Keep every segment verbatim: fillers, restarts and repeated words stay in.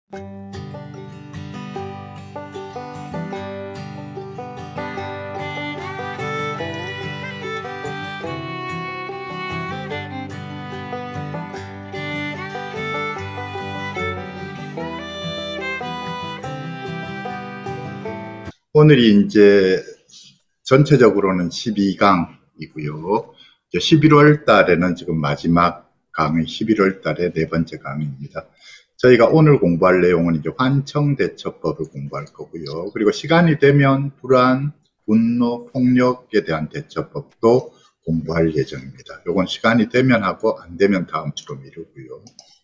오늘이 이제 전체적으로는 십이 강이고요. 십일월 달에는 지금 마지막 강의, 십일월 달의 네 번째 강의입니다. 저희가 오늘 공부할 내용은 이제 환청대처법을 공부할 거고요. 그리고 시간이 되면 불안, 분노, 폭력에 대한 대처법도 공부할 예정입니다. 요건 시간이 되면 하고 안 되면 다음 주로 미루고요.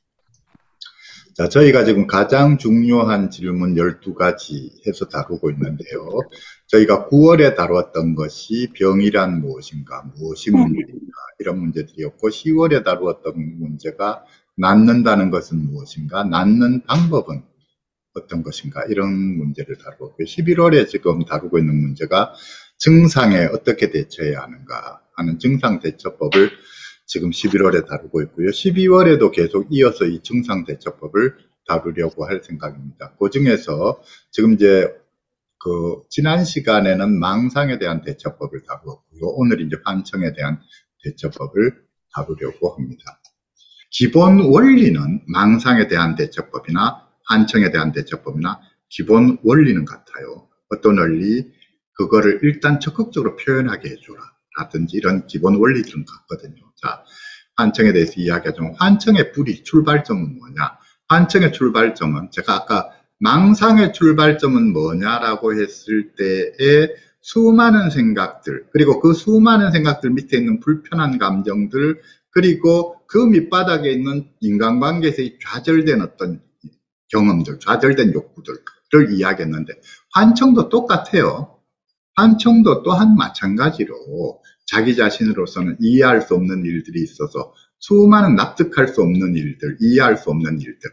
자, 저희가 지금 가장 중요한 질문 열두 가지 해서 다루고 있는데요. 저희가 구월에 다루었던 것이 병이란 무엇인가, 무엇이 문제인가, 이런 문제들이었고, 시월에 다루었던 문제가 낫는다는 것은 무엇인가, 낫는 방법은 어떤 것인가, 이런 문제를 다루고, 십일월에 지금 다루고 있는 문제가 증상에 어떻게 대처해야 하는가 하는 증상대처법을 지금 십일월에 다루고 있고요. 십이월에도 계속 이어서 이 증상대처법을 다루려고 할 생각입니다. 그 중에서 지금 이제 그 지난 시간에는 망상에 대한 대처법을 다루었고요. 오늘 이제 환청에 대한 대처법을 다루려고 합니다. 기본 원리는 망상에 대한 대처법이나 환청에 대한 대처법이나 기본 원리는 같아요. 어떤 원리, 그거를 일단 적극적으로 표현하게 해줘라 라든지 이런 기본 원리들은 같거든요. 자, 환청에 대해서 이야기하자면 환청의 뿌리, 출발점은 뭐냐? 환청의 출발점은 제가 아까 망상의 출발점은 뭐냐라고 했을 때에 수많은 생각들, 그리고 그 수많은 생각들 밑에 있는 불편한 감정들, 그리고 그 밑바닥에 있는 인간관계에서의 좌절된 어떤 경험들, 좌절된 욕구들을 이야기했는데 환청도 똑같아요. 환청도 또한 마찬가지로 자기 자신으로서는 이해할 수 없는 일들이 있어서 수많은 납득할 수 없는 일들, 이해할 수 없는 일들,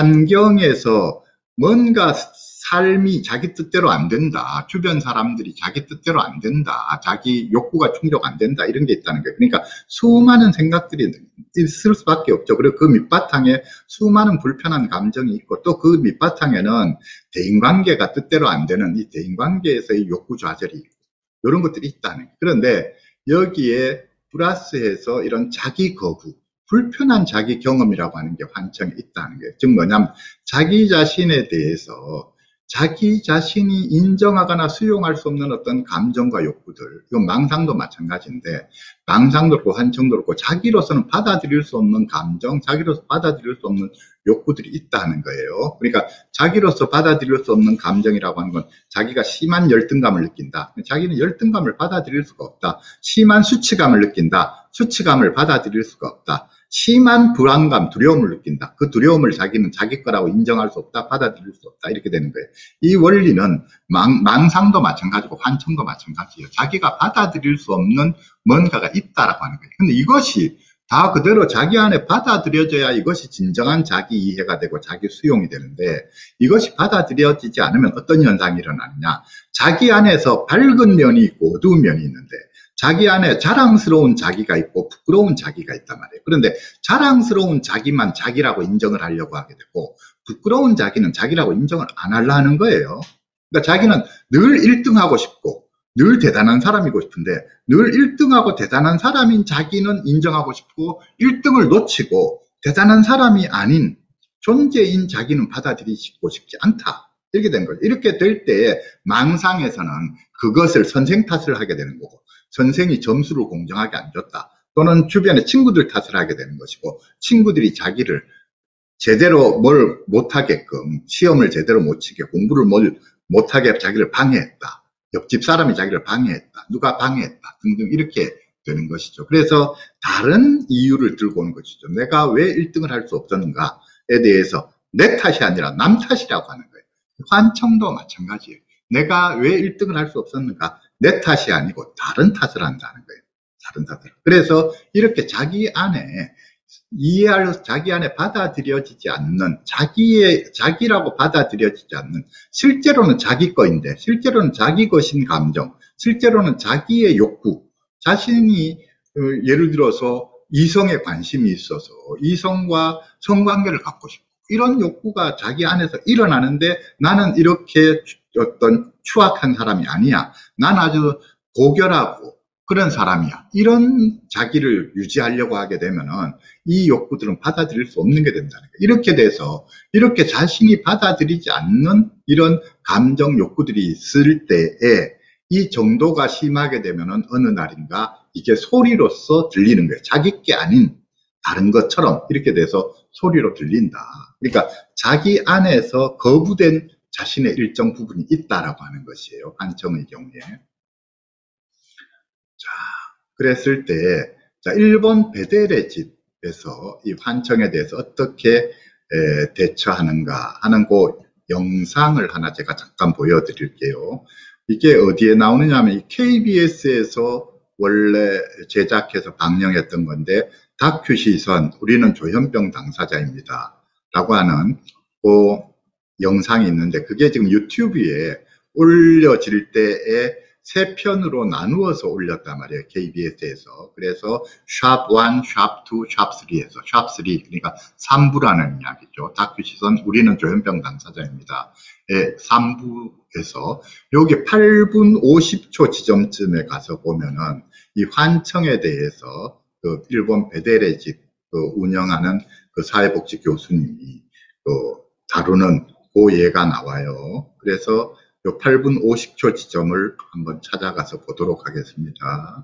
환경에서 뭔가 삶이 자기 뜻대로 안 된다, 주변 사람들이 자기 뜻대로 안 된다, 자기 욕구가 충족 안 된다, 이런 게 있다는 거예요. 그러니까 수많은 생각들이 있을 수밖에 없죠. 그리고 그 밑바탕에 수많은 불편한 감정이 있고 또 그 밑바탕에는 대인관계가 뜻대로 안 되는 이 대인관계에서의 욕구 좌절이 있고 이런 것들이 있다는 거예요. 그런데 여기에 플러스해서 이런 자기 거부, 불편한 자기 경험이라고 하는 게 환청에 있다는 거예요. 즉 뭐냐면 자기 자신에 대해서 자기 자신이 인정하거나 수용할 수 없는 어떤 감정과 욕구들, 이건 망상도 마찬가지인데 망상도 그렇고 환청도 그렇고 자기로서는 받아들일 수 없는 감정, 자기로서 받아들일 수 없는 욕구들이 있다는 거예요. 그러니까 자기로서 받아들일 수 없는 감정이라고 하는 건 자기가 심한 열등감을 느낀다. 자기는 열등감을 받아들일 수가 없다. 심한 수치감을 느낀다. 수치감을 받아들일 수가 없다. 심한 불안감, 두려움을 느낀다. 그 두려움을 자기는 자기 거라고 인정할 수 없다, 받아들일 수 없다, 이렇게 되는 거예요. 이 원리는 망, 망상도 마찬가지고 환청도 마찬가지예요. 자기가 받아들일 수 없는 뭔가가 있다라고 하는 거예요. 근데 이것이 다 그대로 자기 안에 받아들여져야 이것이 진정한 자기 이해가 되고 자기 수용이 되는데 이것이 받아들여지지 않으면 어떤 현상이 일어나느냐. 자기 안에서 밝은 면이 있고 어두운 면이 있는데 자기 안에 자랑스러운 자기가 있고 부끄러운 자기가 있단 말이에요. 그런데 자랑스러운 자기만 자기라고 인정을 하려고 하게 되고 부끄러운 자기는 자기라고 인정을 안 하려 하는 거예요. 그러니까 자기는 늘 일 등 하고 싶고 늘 대단한 사람이고 싶은데 늘 일 등하고 대단한 사람인 자기는 인정하고 싶고 일 등을 놓치고 대단한 사람이 아닌 존재인 자기는 받아들이고 싶지 않다. 이렇게 된 거예요. 이렇게 될 때 망상에서는 그것을 선생 탓을 하게 되는 거고 선생이 점수를 공정하게 안 줬다. 또는 주변의 친구들 탓을 하게 되는 것이고 친구들이 자기를 제대로 뭘 못하게끔 시험을 제대로 못 치게 공부를 뭘 못하게 자기를 방해했다. 옆집 사람이 자기를 방해했다. 누가 방해했다. 등등 이렇게 되는 것이죠. 그래서 다른 이유를 들고 오는 것이죠. 내가 왜 일 등을 할 수 없었는가에 대해서 내 탓이 아니라 남 탓이라고 하는 거예요. 환청도 마찬가지예요. 내가 왜 일 등을 할 수 없었는가? 내 탓이 아니고 다른 탓을 한다는 거예요. 다른 탓을. 그래서 이렇게 자기 안에 이해할, 자기 안에 받아들여지지 않는, 자기의, 자기라고 받아들여지지 않는, 실제로는 자기 거인데, 실제로는 자기 것인 감정, 실제로는 자기의 욕구, 자신이, 예를 들어서 이성에 관심이 있어서 이성과 성관계를 갖고 싶고, 이런 욕구가 자기 안에서 일어나는데 나는 이렇게 어떤 추악한 사람이 아니야. 난 아주 고결하고 그런 사람이야. 이런 자기를 유지하려고 하게 되면은 이 욕구들은 받아들일 수 없는 게 된다는 거예요. 이렇게 돼서 이렇게 자신이 받아들이지 않는 이런 감정 욕구들이 있을 때에 이 정도가 심하게 되면은 어느 날인가 이게 소리로서 들리는 거예요. 자기 게 아닌 다른 것처럼 이렇게 돼서 소리로 들린다. 그러니까 자기 안에서 거부된 자신의 일정 부분이 있다라고 하는 것이에요. 환청의 경우에. 자, 그랬을 때, 자, 일본 베델의 집에서 이 환청에 대해서 어떻게 에, 대처하는가 하는 그 영상을 하나 제가 잠깐 보여드릴게요. 이게 어디에 나오느냐 하면 케이비에스에서 원래 제작해서 방영했던 건데, 다큐 시선, 우리는 조현병 당사자입니다. 라고 하는 그 영상이 있는데, 그게 지금 유튜브에 올려질 때에 세 편으로 나누어서 올렸단 말이에요. 케이비에스에서. 그래서 샵 일, 샵 이, 샵 삼에서 샵 삼, 그러니까 삼 부라는 이야기죠. 다큐 시선 우리는 조현병 당사자입니다. 예, 삼 부에서 여기 팔 분 오십 초 지점쯤에 가서 보면은 이 환청에 대해서 그 일본 베델의 집 그 운영하는 그 사회복지 교수님이 그 다루는 그 예가 나와요. 그래서 요 팔 분 오십 초 지점을 한번 찾아가서 보도록 하겠습니다.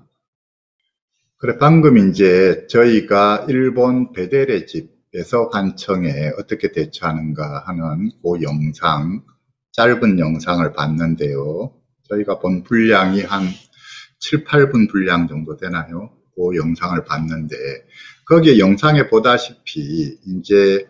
그래, 방금 이제 저희가 일본 베델의 집에서 환청에 어떻게 대처하는가 하는 그 영상, 짧은 영상을 봤는데요. 저희가 본 분량이 한 칠, 팔 분 분량 정도 되나요? 그 영상을 봤는데, 거기에 영상에 보다시피, 이제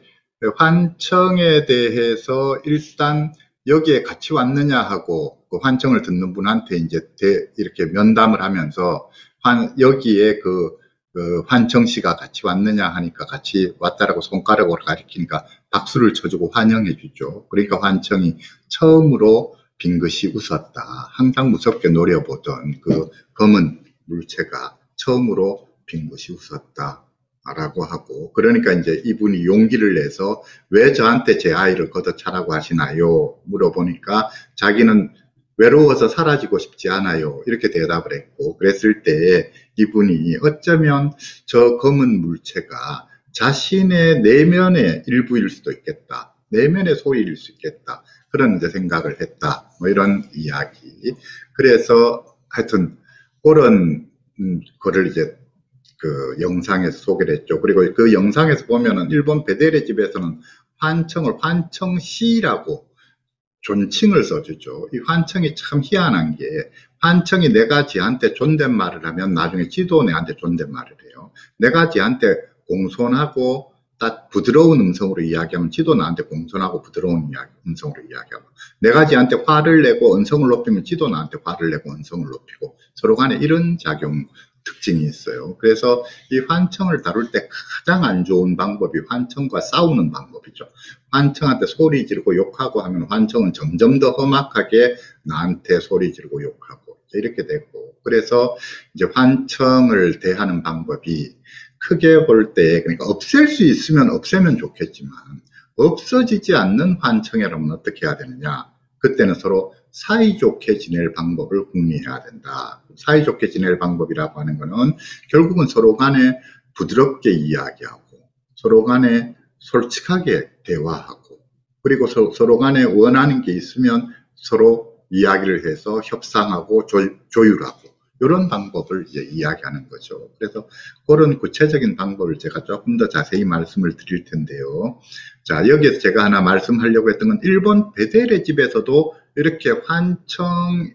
환청에 대해서 일단 여기에 같이 왔느냐 하고 그 환청을 듣는 분한테 이제 대, 이렇게 면담을 하면서 환, 여기에 그, 그 환청 씨가 같이 왔느냐 하니까 같이 왔다라고 손가락으로 가리키니까 박수를 쳐주고 환영해 주죠. 그러니까 환청이 처음으로 빙긋이 웃었다. 항상 무섭게 노려보던 그 검은 물체가 처음으로 빙긋이 웃었다. 라고 하고, 그러니까 이제 이분이 용기를 내서 왜 저한테 제 아이를 걷어차라고 하시나요? 물어보니까 자기는 외로워서 사라지고 싶지 않아요. 이렇게 대답을 했고, 그랬을 때 이분이 어쩌면 저 검은 물체가 자신의 내면의 일부일 수도 있겠다. 내면의 소리일 수 있겠다. 그런 이제 생각을 했다. 뭐 이런 이야기. 그래서 하여튼 그런 음, 거를 이제 그 영상에서 소개를 했죠. 그리고 그 영상에서 보면은 일본 베델의 집에서는 환청을 환청시라고 존칭을 써주죠. 이 환청이 참 희한한 게, 환청이 내가 지한테 존댓말을 하면 나중에 지도 내한테 존댓말을 해요. 내가 지한테 공손하고 딱 부드러운 음성으로 이야기하면 지도 나한테 공손하고 부드러운 이야기, 음성으로 이야기하고, 내가 지한테 화를 내고 언성을 높이면 지도 나한테 화를 내고 언성을 높이고, 서로 간에 이런 작용 특징이 있어요. 그래서 이 환청을 다룰 때 가장 안 좋은 방법이 환청과 싸우는 방법이죠. 환청한테 소리 지르고 욕하고 하면 환청은 점점 더 험악하게 나한테 소리 지르고 욕하고 이렇게 되고, 그래서 이제 환청을 대하는 방법이 크게 볼 때, 그러니까 없앨 수 있으면 없애면 좋겠지만 없어지지 않는 환청이라면 어떻게 해야 되느냐, 그때는 서로 사이좋게 지낼 방법을 궁리해야 된다. 사이좋게 지낼 방법이라고 하는 것은 결국은 서로 간에 부드럽게 이야기하고 서로 간에 솔직하게 대화하고, 그리고 서, 서로 간에 원하는 게 있으면 서로 이야기를 해서 협상하고 조, 조율하고 이런 방법을 이제 이야기하는 거죠. 그래서 그런 구체적인 방법을 제가 조금 더 자세히 말씀을 드릴 텐데요. 자, 여기에서 제가 하나 말씀하려고 했던 건 일본 베델의 집에서도 이렇게 환청과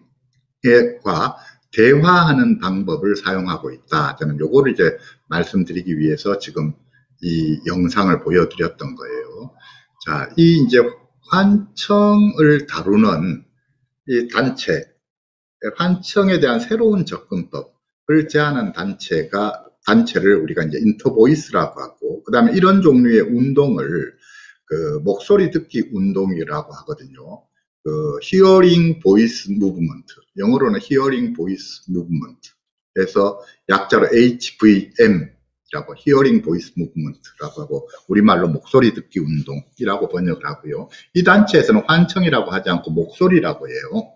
대화하는 방법을 사용하고 있다. 저는 요거를 이제 말씀드리기 위해서 지금 이 영상을 보여드렸던 거예요. 자, 이 이제 환청을 다루는 이 단체, 환청에 대한 새로운 접근법을 제안한 단체가, 단체를 우리가 이제 인터보이스라고 하고, 그 다음에 이런 종류의 운동을 그 목소리 듣기 운동이라고 하거든요. 그 Hearing Voice Movement, 영어로는 Hearing Voice Movement, 그래서 약자로 에이치 브이 엠 운동이라고, 히어링 보이스 무브먼트라고 하고 우리말로 목소리 듣기 운동이라고 번역을 하고요. 이 단체에서는 환청이라고 하지 않고 목소리라고 해요.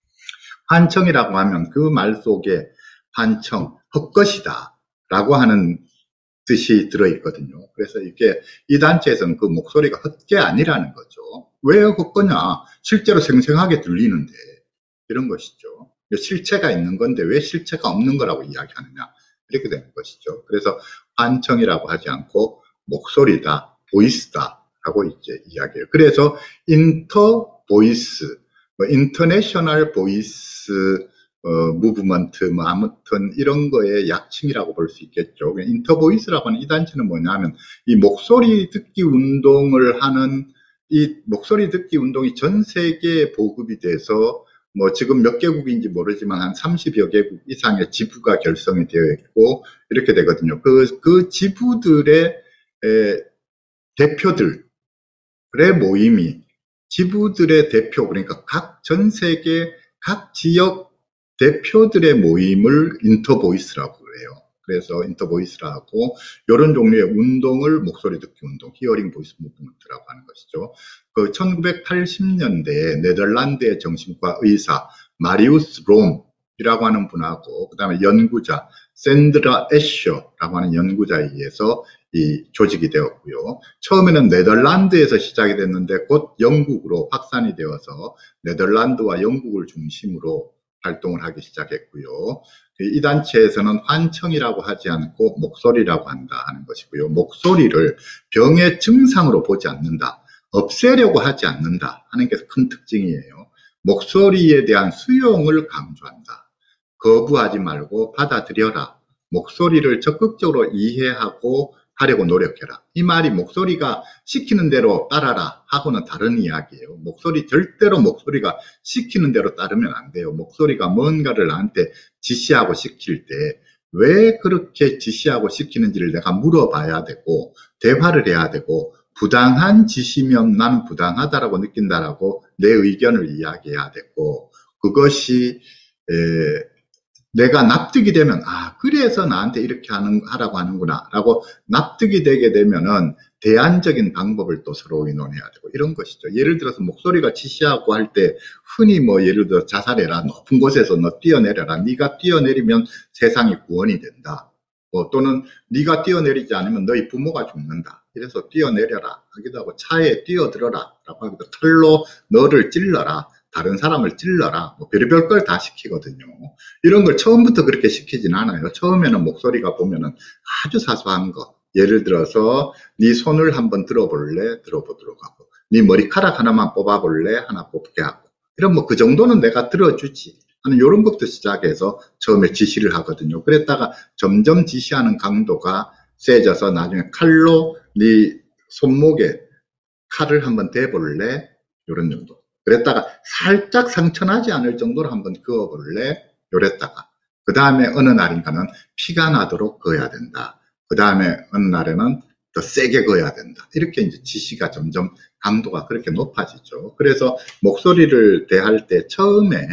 환청이라고 하면 그 말 속에 환청, 헛것이다 라고 하는 뜻이 들어있거든요. 그래서 이게 이 단체에서는 그 목소리가 헛게 아니라는 거죠. 왜 헛거냐? 실제로 생생하게 들리는데, 이런 것이죠. 실체가 있는 건데 왜 실체가 없는 거라고 이야기하느냐, 이렇게 되는 것이죠. 그래서 환청이라고 하지 않고 목소리다, 보이스다 하고 이제 이야기해요. 그래서 인터 보이스, 뭐 인터내셔널 보이스 어, 무브먼트, 뭐, 아무튼, 이런 거의 약칭이라고 볼 수 있겠죠. 인터보이스라고 하는 이 단체는 뭐냐면, 이 목소리 듣기 운동을 하는, 이 목소리 듣기 운동이 전 세계에 보급이 돼서, 뭐, 지금 몇 개국인지 모르지만, 한 삼십여 개국 이상의 지부가 결성이 되어 있고, 이렇게 되거든요. 그, 그 지부들의, 에, 대표들의 모임이, 지부들의 대표, 그러니까 각 전 세계 각 지역 대표들의 모임을 인터보이스라고 해요. 그래서 인터보이스라고 이런 종류의 운동을 목소리 듣기 운동, 히어링 보이스 무브먼트라고 하는 것이죠. 그 천구백팔십 년대에 네덜란드의 정신과 의사 마리우스 롬이라고 하는 분하고 그 다음에 연구자 샌드라 애셔라고 하는 연구자에 의해서 이 조직이 되었고요. 처음에는 네덜란드에서 시작이 됐는데 곧 영국으로 확산이 되어서 네덜란드와 영국을 중심으로 활동을 하기 시작했고요. 이 단체에서는 환청이라고 하지 않고 목소리라고 한다 하는 것이고요. 목소리를 병의 증상으로 보지 않는다, 없애려고 하지 않는다 하는 게 큰 특징이에요. 목소리에 대한 수용을 강조한다. 거부하지 말고 받아들여라. 목소리를 적극적으로 이해하고 하려고 노력해라. 이 말이 목소리가 시키는 대로 따라라 하고는 다른 이야기예요. 목소리, 절대로 목소리가 시키는 대로 따르면 안 돼요. 목소리가 뭔가를 나한테 지시하고 시킬 때 왜 그렇게 지시하고 시키는지를 내가 물어봐야 되고 대화를 해야 되고, 부당한 지시면 나는 부당하다라고 느낀다라고 내 의견을 이야기해야 되고, 그것이 에, 내가 납득이 되면 아 그래서 나한테 이렇게 하는, 하라고 하는구나 라고 납득이 되게 되면은 대안적인 방법을 또 서로 의논해야 되고, 이런 것이죠. 예를 들어서 목소리가 지시하고 할 때 흔히 뭐 예를 들어 자살해라, 높은 곳에서 너 뛰어내려라, 네가 뛰어내리면 세상이 구원이 된다, 뭐 또는 네가 뛰어내리지 않으면 너희 부모가 죽는다, 이래서 뛰어내려라 하기도 하고, 차에 뛰어들어라 라고 하기도, 칼로 너를 찔러라, 다른 사람을 찔러라, 뭐 별의별 걸 다 시키거든요. 이런 걸 처음부터 그렇게 시키진 않아요. 처음에는 목소리가 보면은 아주 사소한 거, 예를 들어서 네 손을 한번 들어볼래, 들어보도록 하고, 네 머리카락 하나만 뽑아볼래, 하나 뽑게 하고, 이런 뭐 그 정도는 내가 들어주지 하는 이런 것부터 시작해서 처음에 지시를 하거든요. 그랬다가 점점 지시하는 강도가 세져서 나중에 칼로 네 손목에 칼을 한번 대볼래, 이런 정도. 그랬다가 살짝 상처나지 않을 정도로 한번 그어볼래, 요랬다가 그 다음에 어느 날인가는 피가 나도록 그어야 된다. 그 다음에 어느 날에는 더 세게 그어야 된다. 이렇게 이제 지시가 점점 강도가 그렇게 높아지죠. 그래서 목소리를 대할 때 처음에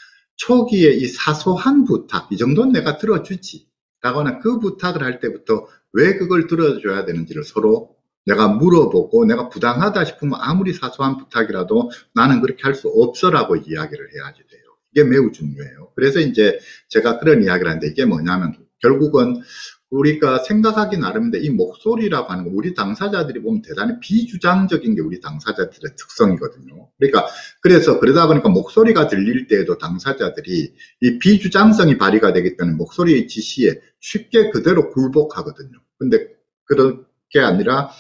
초기에 이 사소한 부탁, 이 정도는 내가 들어주지 라고 하는 그 부탁을 할 때부터 왜 그걸 들어줘야 되는지를 서로 내가 물어보고, 내가 부당하다 싶으면 아무리 사소한 부탁이라도 나는 그렇게 할 수 없어라고 이야기를 해야지 돼요. 이게 매우 중요해요. 그래서 이제 제가 그런 이야기를 하는데, 이게 뭐냐면 결국은 우리가 생각하기 나름인데, 이 목소리라고 하는 거 우리 당사자들이 보면 대단히 비주장적인 게 우리 당사자들의 특성이거든요. 그러니까 그래서 그러다 보니까 목소리가 들릴 때에도 당사자들이 이 비주장성이 발휘가 되기 때문에 목소리의 지시에 쉽게 그대로 굴복하거든요. 근데 그런 게 아니라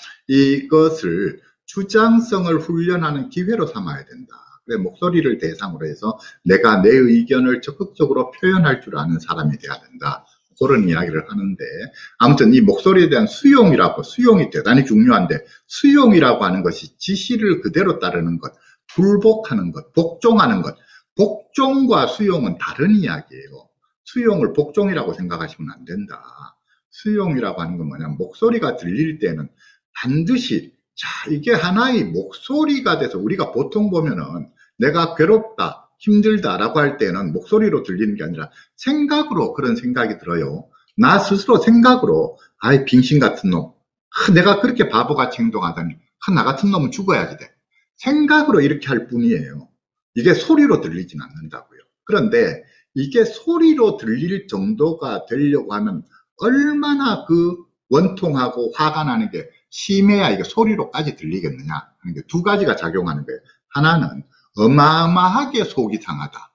이것을 주장성을 훈련하는 기회로 삼아야 된다. 그래, 목소리를 대상으로 해서 내가 내 의견을 적극적으로 표현할 줄 아는 사람이 돼야 된다. 그런 이야기를 하는데, 아무튼 이 목소리에 대한 수용이라고, 수용이 대단히 중요한데, 수용이라고 하는 것이 지시를 그대로 따르는 것, 굴복하는 것, 복종하는 것. 복종과 수용은 다른 이야기예요. 수용을 복종이라고 생각하시면 안 된다. 수용이라고 하는 건 뭐냐면, 목소리가 들릴 때는 반드시, 자, 이게 하나의 목소리가 돼서, 우리가 보통 보면은 내가 괴롭다, 힘들다라고 할 때는 목소리로 들리는 게 아니라 생각으로 그런 생각이 들어요. 나 스스로 생각으로 아이, 빙신 같은 놈. 아, 내가 그렇게 바보같이 행동하다니. 아, 나 같은 놈은 죽어야지 돼. 생각으로 이렇게 할 뿐이에요. 이게 소리로 들리진 않는다고요. 그런데 이게 소리로 들릴 정도가 되려고 하면 얼마나 그 원통하고 화가 나는 게 심해야 이게 소리로까지 들리겠느냐 하는 게 두 가지가 작용하는 거예요. 하나는 어마어마하게 속이 상하다.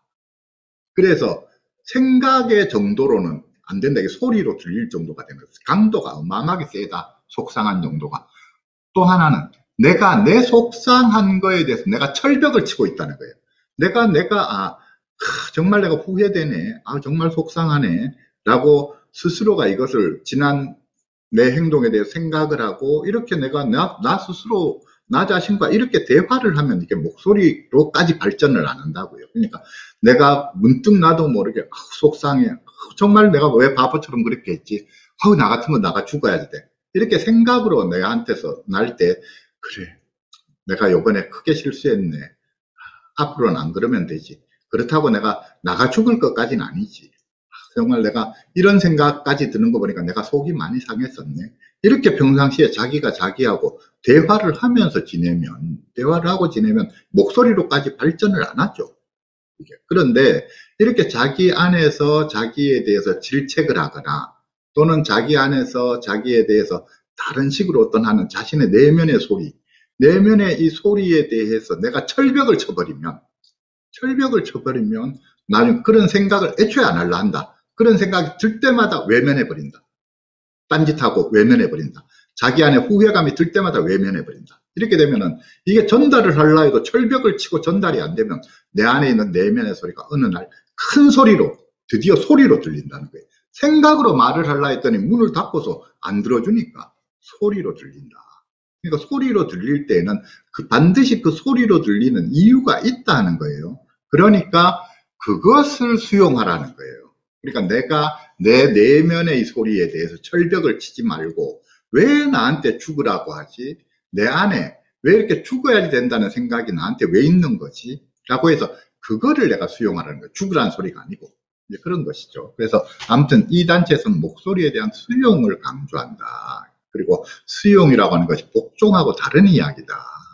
그래서 생각의 정도로는 안 된다. 이게 소리로 들릴 정도가 되면 강도가 어마어마하게 세다. 속상한 정도가. 또 하나는 내가 내 속상한 거에 대해서 내가 철벽을 치고 있다는 거예요. 내가 내가 아 정말 내가 후회되네. 아 정말 속상하네. 라고 스스로가 이것을 지난 내 행동에 대해 생각을 하고 이렇게 내가 나, 나 스스로 나 자신과 이렇게 대화를 하면 이게 목소리로까지 발전을 안 한다고요. 그러니까 내가 문득 나도 모르게 아, 속상해. 아, 정말 내가 왜 바보처럼 그렇게 했지. 아, 나 같으면 나가 죽어야지 돼. 이렇게 생각으로 내한테서 날 때 그래 내가 요번에 크게 실수했네. 앞으로는 안 그러면 되지. 그렇다고 내가 나가 죽을 것까지는 아니지. 정말 내가 이런 생각까지 드는 거 보니까 내가 속이 많이 상했었네. 이렇게 평상시에 자기가 자기하고 대화를 하면서 지내면, 대화를 하고 지내면 목소리로까지 발전을 안 하죠. 그런데 이렇게 자기 안에서 자기에 대해서 질책을 하거나 또는 자기 안에서 자기에 대해서 다른 식으로 어떤 하는 자신의 내면의 소리, 내면의 이 소리에 대해서 내가 철벽을 쳐버리면, 철벽을 쳐버리면 나중에 그런 생각을 애초에 안 하려 한다. 그런 생각이 들 때마다 외면해버린다. 딴짓하고 외면해버린다. 자기 안에 후회감이 들 때마다 외면해버린다. 이렇게 되면은 이게 전달을 하려 해도 철벽을 치고 전달이 안 되면 내 안에 있는 내면의 소리가 어느 날 큰 소리로, 드디어 소리로 들린다는 거예요. 생각으로 말을 하려 했더니 문을 닫고서 안 들어주니까 소리로 들린다. 그러니까 소리로 들릴 때는 그 반드시 그 소리로 들리는 이유가 있다는 거예요. 그러니까 그것을 수용하라는 거예요. 그러니까 내가 내 내면의 이 소리에 대해서 철벽을 치지 말고 왜 나한테 죽으라고 하지? 내 안에 왜 이렇게 죽어야지 된다는 생각이 나한테 왜 있는 거지? 라고 해서 그거를 내가 수용하라는 거예요. 죽으라는 소리가 아니고 이제 그런 것이죠. 그래서 아무튼 이 단체에서는 목소리에 대한 수용을 강조한다. 그리고 수용이라고 하는 것이 복종하고 다른 이야기다.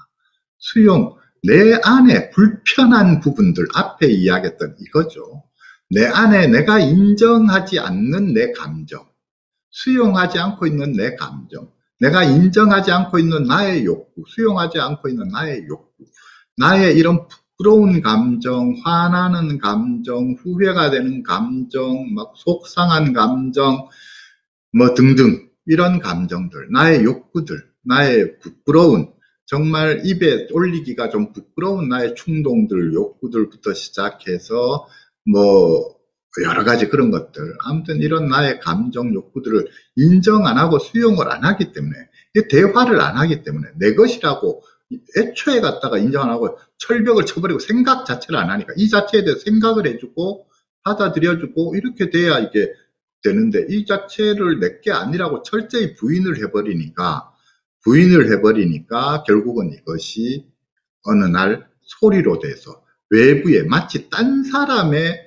수용, 내 안에 불편한 부분들 앞에 이야기했던 이거죠. 내 안에 내가 인정하지 않는 내 감정, 수용하지 않고 있는 내 감정, 내가 인정하지 않고 있는 나의 욕구, 수용하지 않고 있는 나의 욕구, 나의 이런 부러운 감정, 화나는 감정, 후회가 되는 감정, 막 속상한 감정, 뭐 등등 이런 감정들, 나의 욕구들, 나의 부끄러운 정말 입에 올리기가 좀 부끄러운 나의 충동들, 욕구들부터 시작해서 뭐 여러 가지 그런 것들, 아무튼 이런 나의 감정, 욕구들을 인정 안 하고 수용을 안 하기 때문에, 대화를 안 하기 때문에 내 것이라고 애초에 갖다가 인정 안 하고 철벽을 쳐버리고 생각 자체를 안 하니까 이 자체에 대해서 생각을 해주고 받아들여주고 이렇게 돼야 이게 되는데 이 자체를 내게 아니라고 철저히 부인을 해버리니까 부인을 해버리니까 결국은 이것이 어느 날 소리로 돼서 외부에 마치 딴 사람의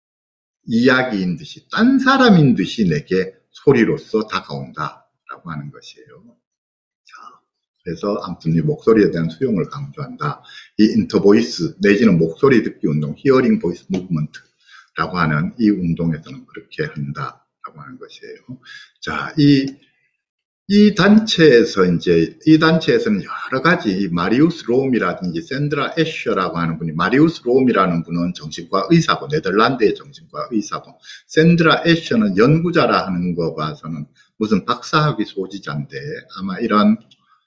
이야기인 듯이 딴 사람인 듯이 내게 소리로서 다가온다라고 하는 것이에요. 자, 그래서 아무튼 이 목소리에 대한 수용을 강조한다. 이 인터보이스 내지는 목소리 듣기 운동, 히어링 보이스 무브먼트라고 하는 이 운동에서는 그렇게 한다라고 하는 것이에요. 자, 이 이 단체에서 이제 이 단체에서는 여러 가지 마리우스 롬이라든지 샌드라 애셔라고 하는 분이 마리우스 롬이라는 분은 정신과 의사고 네덜란드의 정신과 의사고 샌드라 애셔는 연구자라 하는 거 봐서는 무슨 박사학위 소지자인데 아마 이런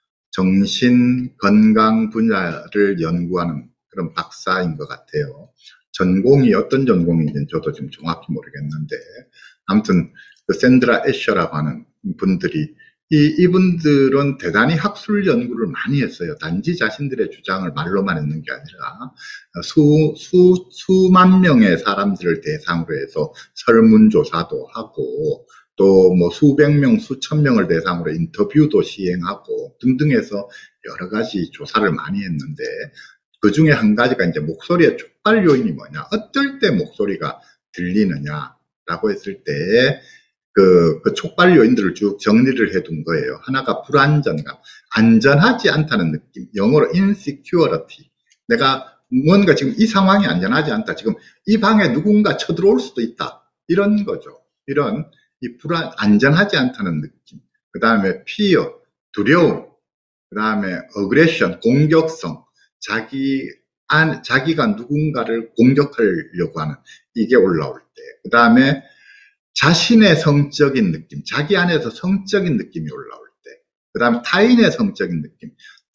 정신 건강 분야를 연구하는 그런 박사인 것 같아요. 전공이 어떤 전공인지는 저도 지금 정확히 모르겠는데 아무튼 그 샌드라 애셔라고 하는 분들이 이, 이분들은 대단히 학술 연구를 많이 했어요. 단지 자신들의 주장을 말로만 했는 게 아니라 수, 수, 수만 명의 사람들을 대상으로 해서 설문조사도 하고 또 뭐 수백 명, 수천 명을 대상으로 인터뷰도 시행하고 등등 해서 여러 가지 조사를 많이 했는데 그 중에 한 가지가 이제 목소리의 촉발 요인이 뭐냐. 어떨 때 목소리가 들리느냐라고 했을 때 그, 그 촉발 요인들을 쭉 정리를 해둔 거예요. 하나가 불안전감, 안전하지 않다는 느낌, 영어로 insecurity. 내가 뭔가 지금 이 상황이 안전하지 않다. 지금 이 방에 누군가 쳐들어올 수도 있다. 이런 거죠. 이런 이 불안, 안전하지 않다는 느낌. 그 다음에 fear, 두려움. 그 다음에 aggression, 공격성. 자기 안, 자기가 누군가를 공격하려고 하는 이게 올라올 때. 그 다음에 자신의 성적인 느낌, 자기 안에서 성적인 느낌이 올라올 때. 그 다음에 타인의 성적인 느낌.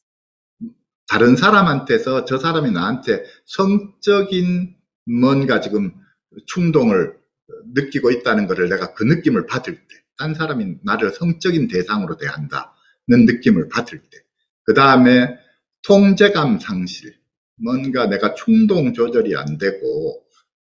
다른 사람한테서 저 사람이 나한테 성적인 뭔가 지금 충동을 느끼고 있다는 것을 내가 그 느낌을 받을 때, 딴 사람이 나를 성적인 대상으로 대한다는 느낌을 받을 때, 그 다음에 통제감 상실, 뭔가 내가 충동 조절이 안 되고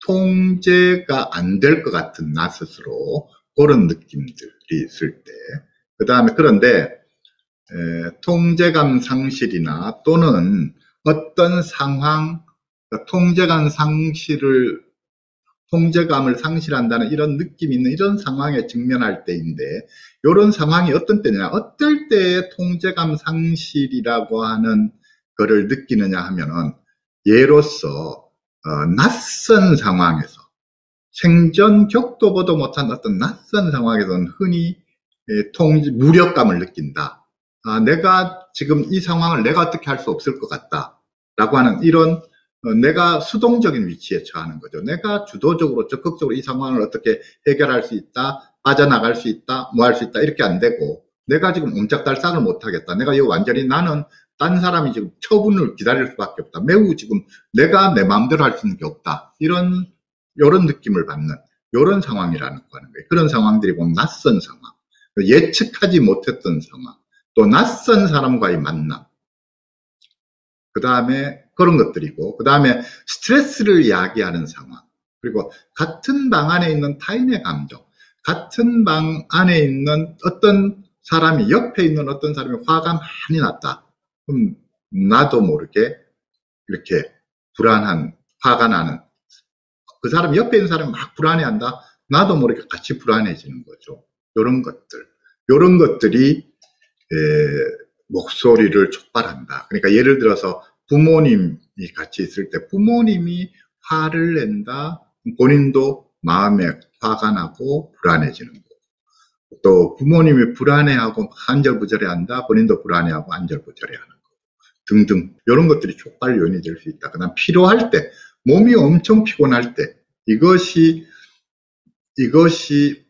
통제가 안 될 것 같은 나 스스로, 그런 느낌들이 있을 때, 그 다음에 그런데 에, 통제감 상실이나 또는 어떤 상황, 통제감 상실을, 통제감을 상실한다는 이런 느낌이 있는 이런 상황에 직면할 때인데, 이런 상황이 어떤 때냐, 어떨 때에 통제감 상실이라고 하는 거를 느끼느냐 하면은, 예로서 어, 낯선 상황에서, 생전 겪도 보도 못한 어떤 낯선 상황에서는 흔히 에, 통제, 무력감을 느낀다. 아, 내가 지금 이 상황을 내가 어떻게 할 수 없을 것 같다 라고 하는 이런 어, 내가 수동적인 위치에 처하는 거죠. 내가 주도적으로 적극적으로 이 상황을 어떻게 해결할 수 있다, 빠져나갈 수 있다, 뭐 할 수 있다, 이렇게 안 되고, 내가 지금 옴짝달싹을 못 하겠다, 내가 이거 완전히 나는 딴 사람이 지금 처분을 기다릴 수밖에 없다, 매우 지금 내가 내 마음대로 할 수 있는 게 없다, 이런 이런 느낌을 받는 이런 상황이라는 거는 거예요. 그런 상황들이 보면 낯선 상황, 예측하지 못했던 상황, 또 낯선 사람과의 만남, 그 다음에 그런 것들이고, 그 다음에 스트레스를 야기하는 상황, 그리고 같은 방 안에 있는 타인의 감정, 같은 방 안에 있는 어떤 사람이, 옆에 있는 어떤 사람이 화가 많이 났다. 그럼 나도 모르게 이렇게 불안한, 화가 나는, 그 사람 옆에 있는 사람이 막 불안해한다. 나도 모르게 같이 불안해지는 거죠. 이런 것들, 이런 것들이 에, 목소리를 촉발한다. 그러니까 예를 들어서 부모님이 같이 있을 때 부모님이 화를 낸다. 본인도 마음에 화가 나고 불안해지는 거고, 또 부모님이 불안해하고 안절부절해한다. 본인도 불안해하고 안절부절해하는 거 등등, 이런 것들이 촉발 요인이 될 수 있다. 그다음 피로할 때, 몸이 엄청 피곤할 때, 이것이 이것이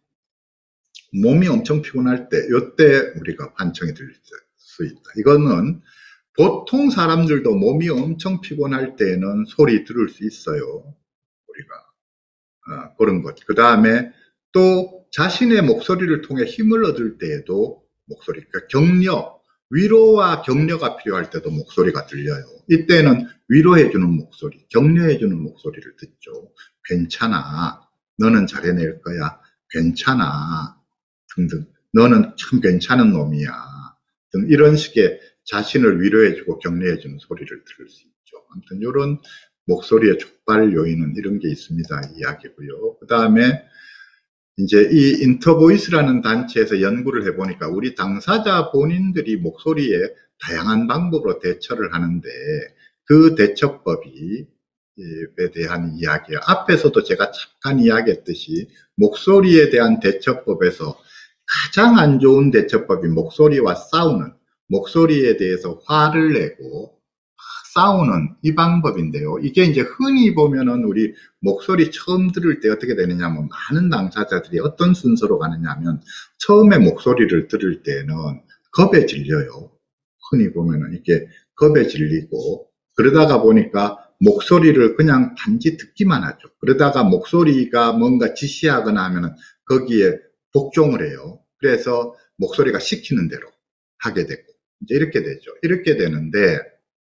몸이 엄청 피곤할 때, 이때 우리가 환청이 들릴 수 있다. 이거는 보통 사람들도 몸이 엄청 피곤할 때는 소리 들을 수 있어요. 우리가 어, 그런 것. 그 다음에 또 자신의 목소리를 통해 힘을 얻을 때에도 목소리, 그러니까 격려, 위로와 격려가 필요할 때도 목소리가 들려요. 이때는 위로해주는 목소리, 격려해주는 목소리를 듣죠. 괜찮아, 너는 잘해낼 거야, 괜찮아 등등, 너는 참 괜찮은 놈이야 등, 이런 식의 자신을 위로해주고 격려해주는 소리를 들을 수 있죠. 아무튼 이런 목소리의 촉발 요인은 이런 게 있습니다. 이야기고요. 그 다음에 이제 이 인터보이스라는 단체에서 연구를 해보니까 우리 당사자 본인들이 목소리에 다양한 방법으로 대처를 하는데, 그 대처법이 에 대한 이야기예요. 앞에서도 제가 잠깐 이야기했듯이 목소리에 대한 대처법에서 가장 안 좋은 대처법이 목소리와 싸우는, 목소리에 대해서 화를 내고 싸우는 이 방법인데요. 이게 이제 흔히 보면은 우리 목소리 처음 들을 때 어떻게 되느냐 하면, 많은 당사자들이 어떤 순서로 가느냐 하면, 처음에 목소리를 들을 때는 겁에 질려요. 흔히 보면은 이게 겁에 질리고, 그러다가 보니까 목소리를 그냥 단지 듣기만 하죠. 그러다가 목소리가 뭔가 지시하거나 하면은 거기에 복종을 해요. 그래서 목소리가 시키는 대로 하게 되고, 이제 이렇게 되죠. 이렇게 되는데,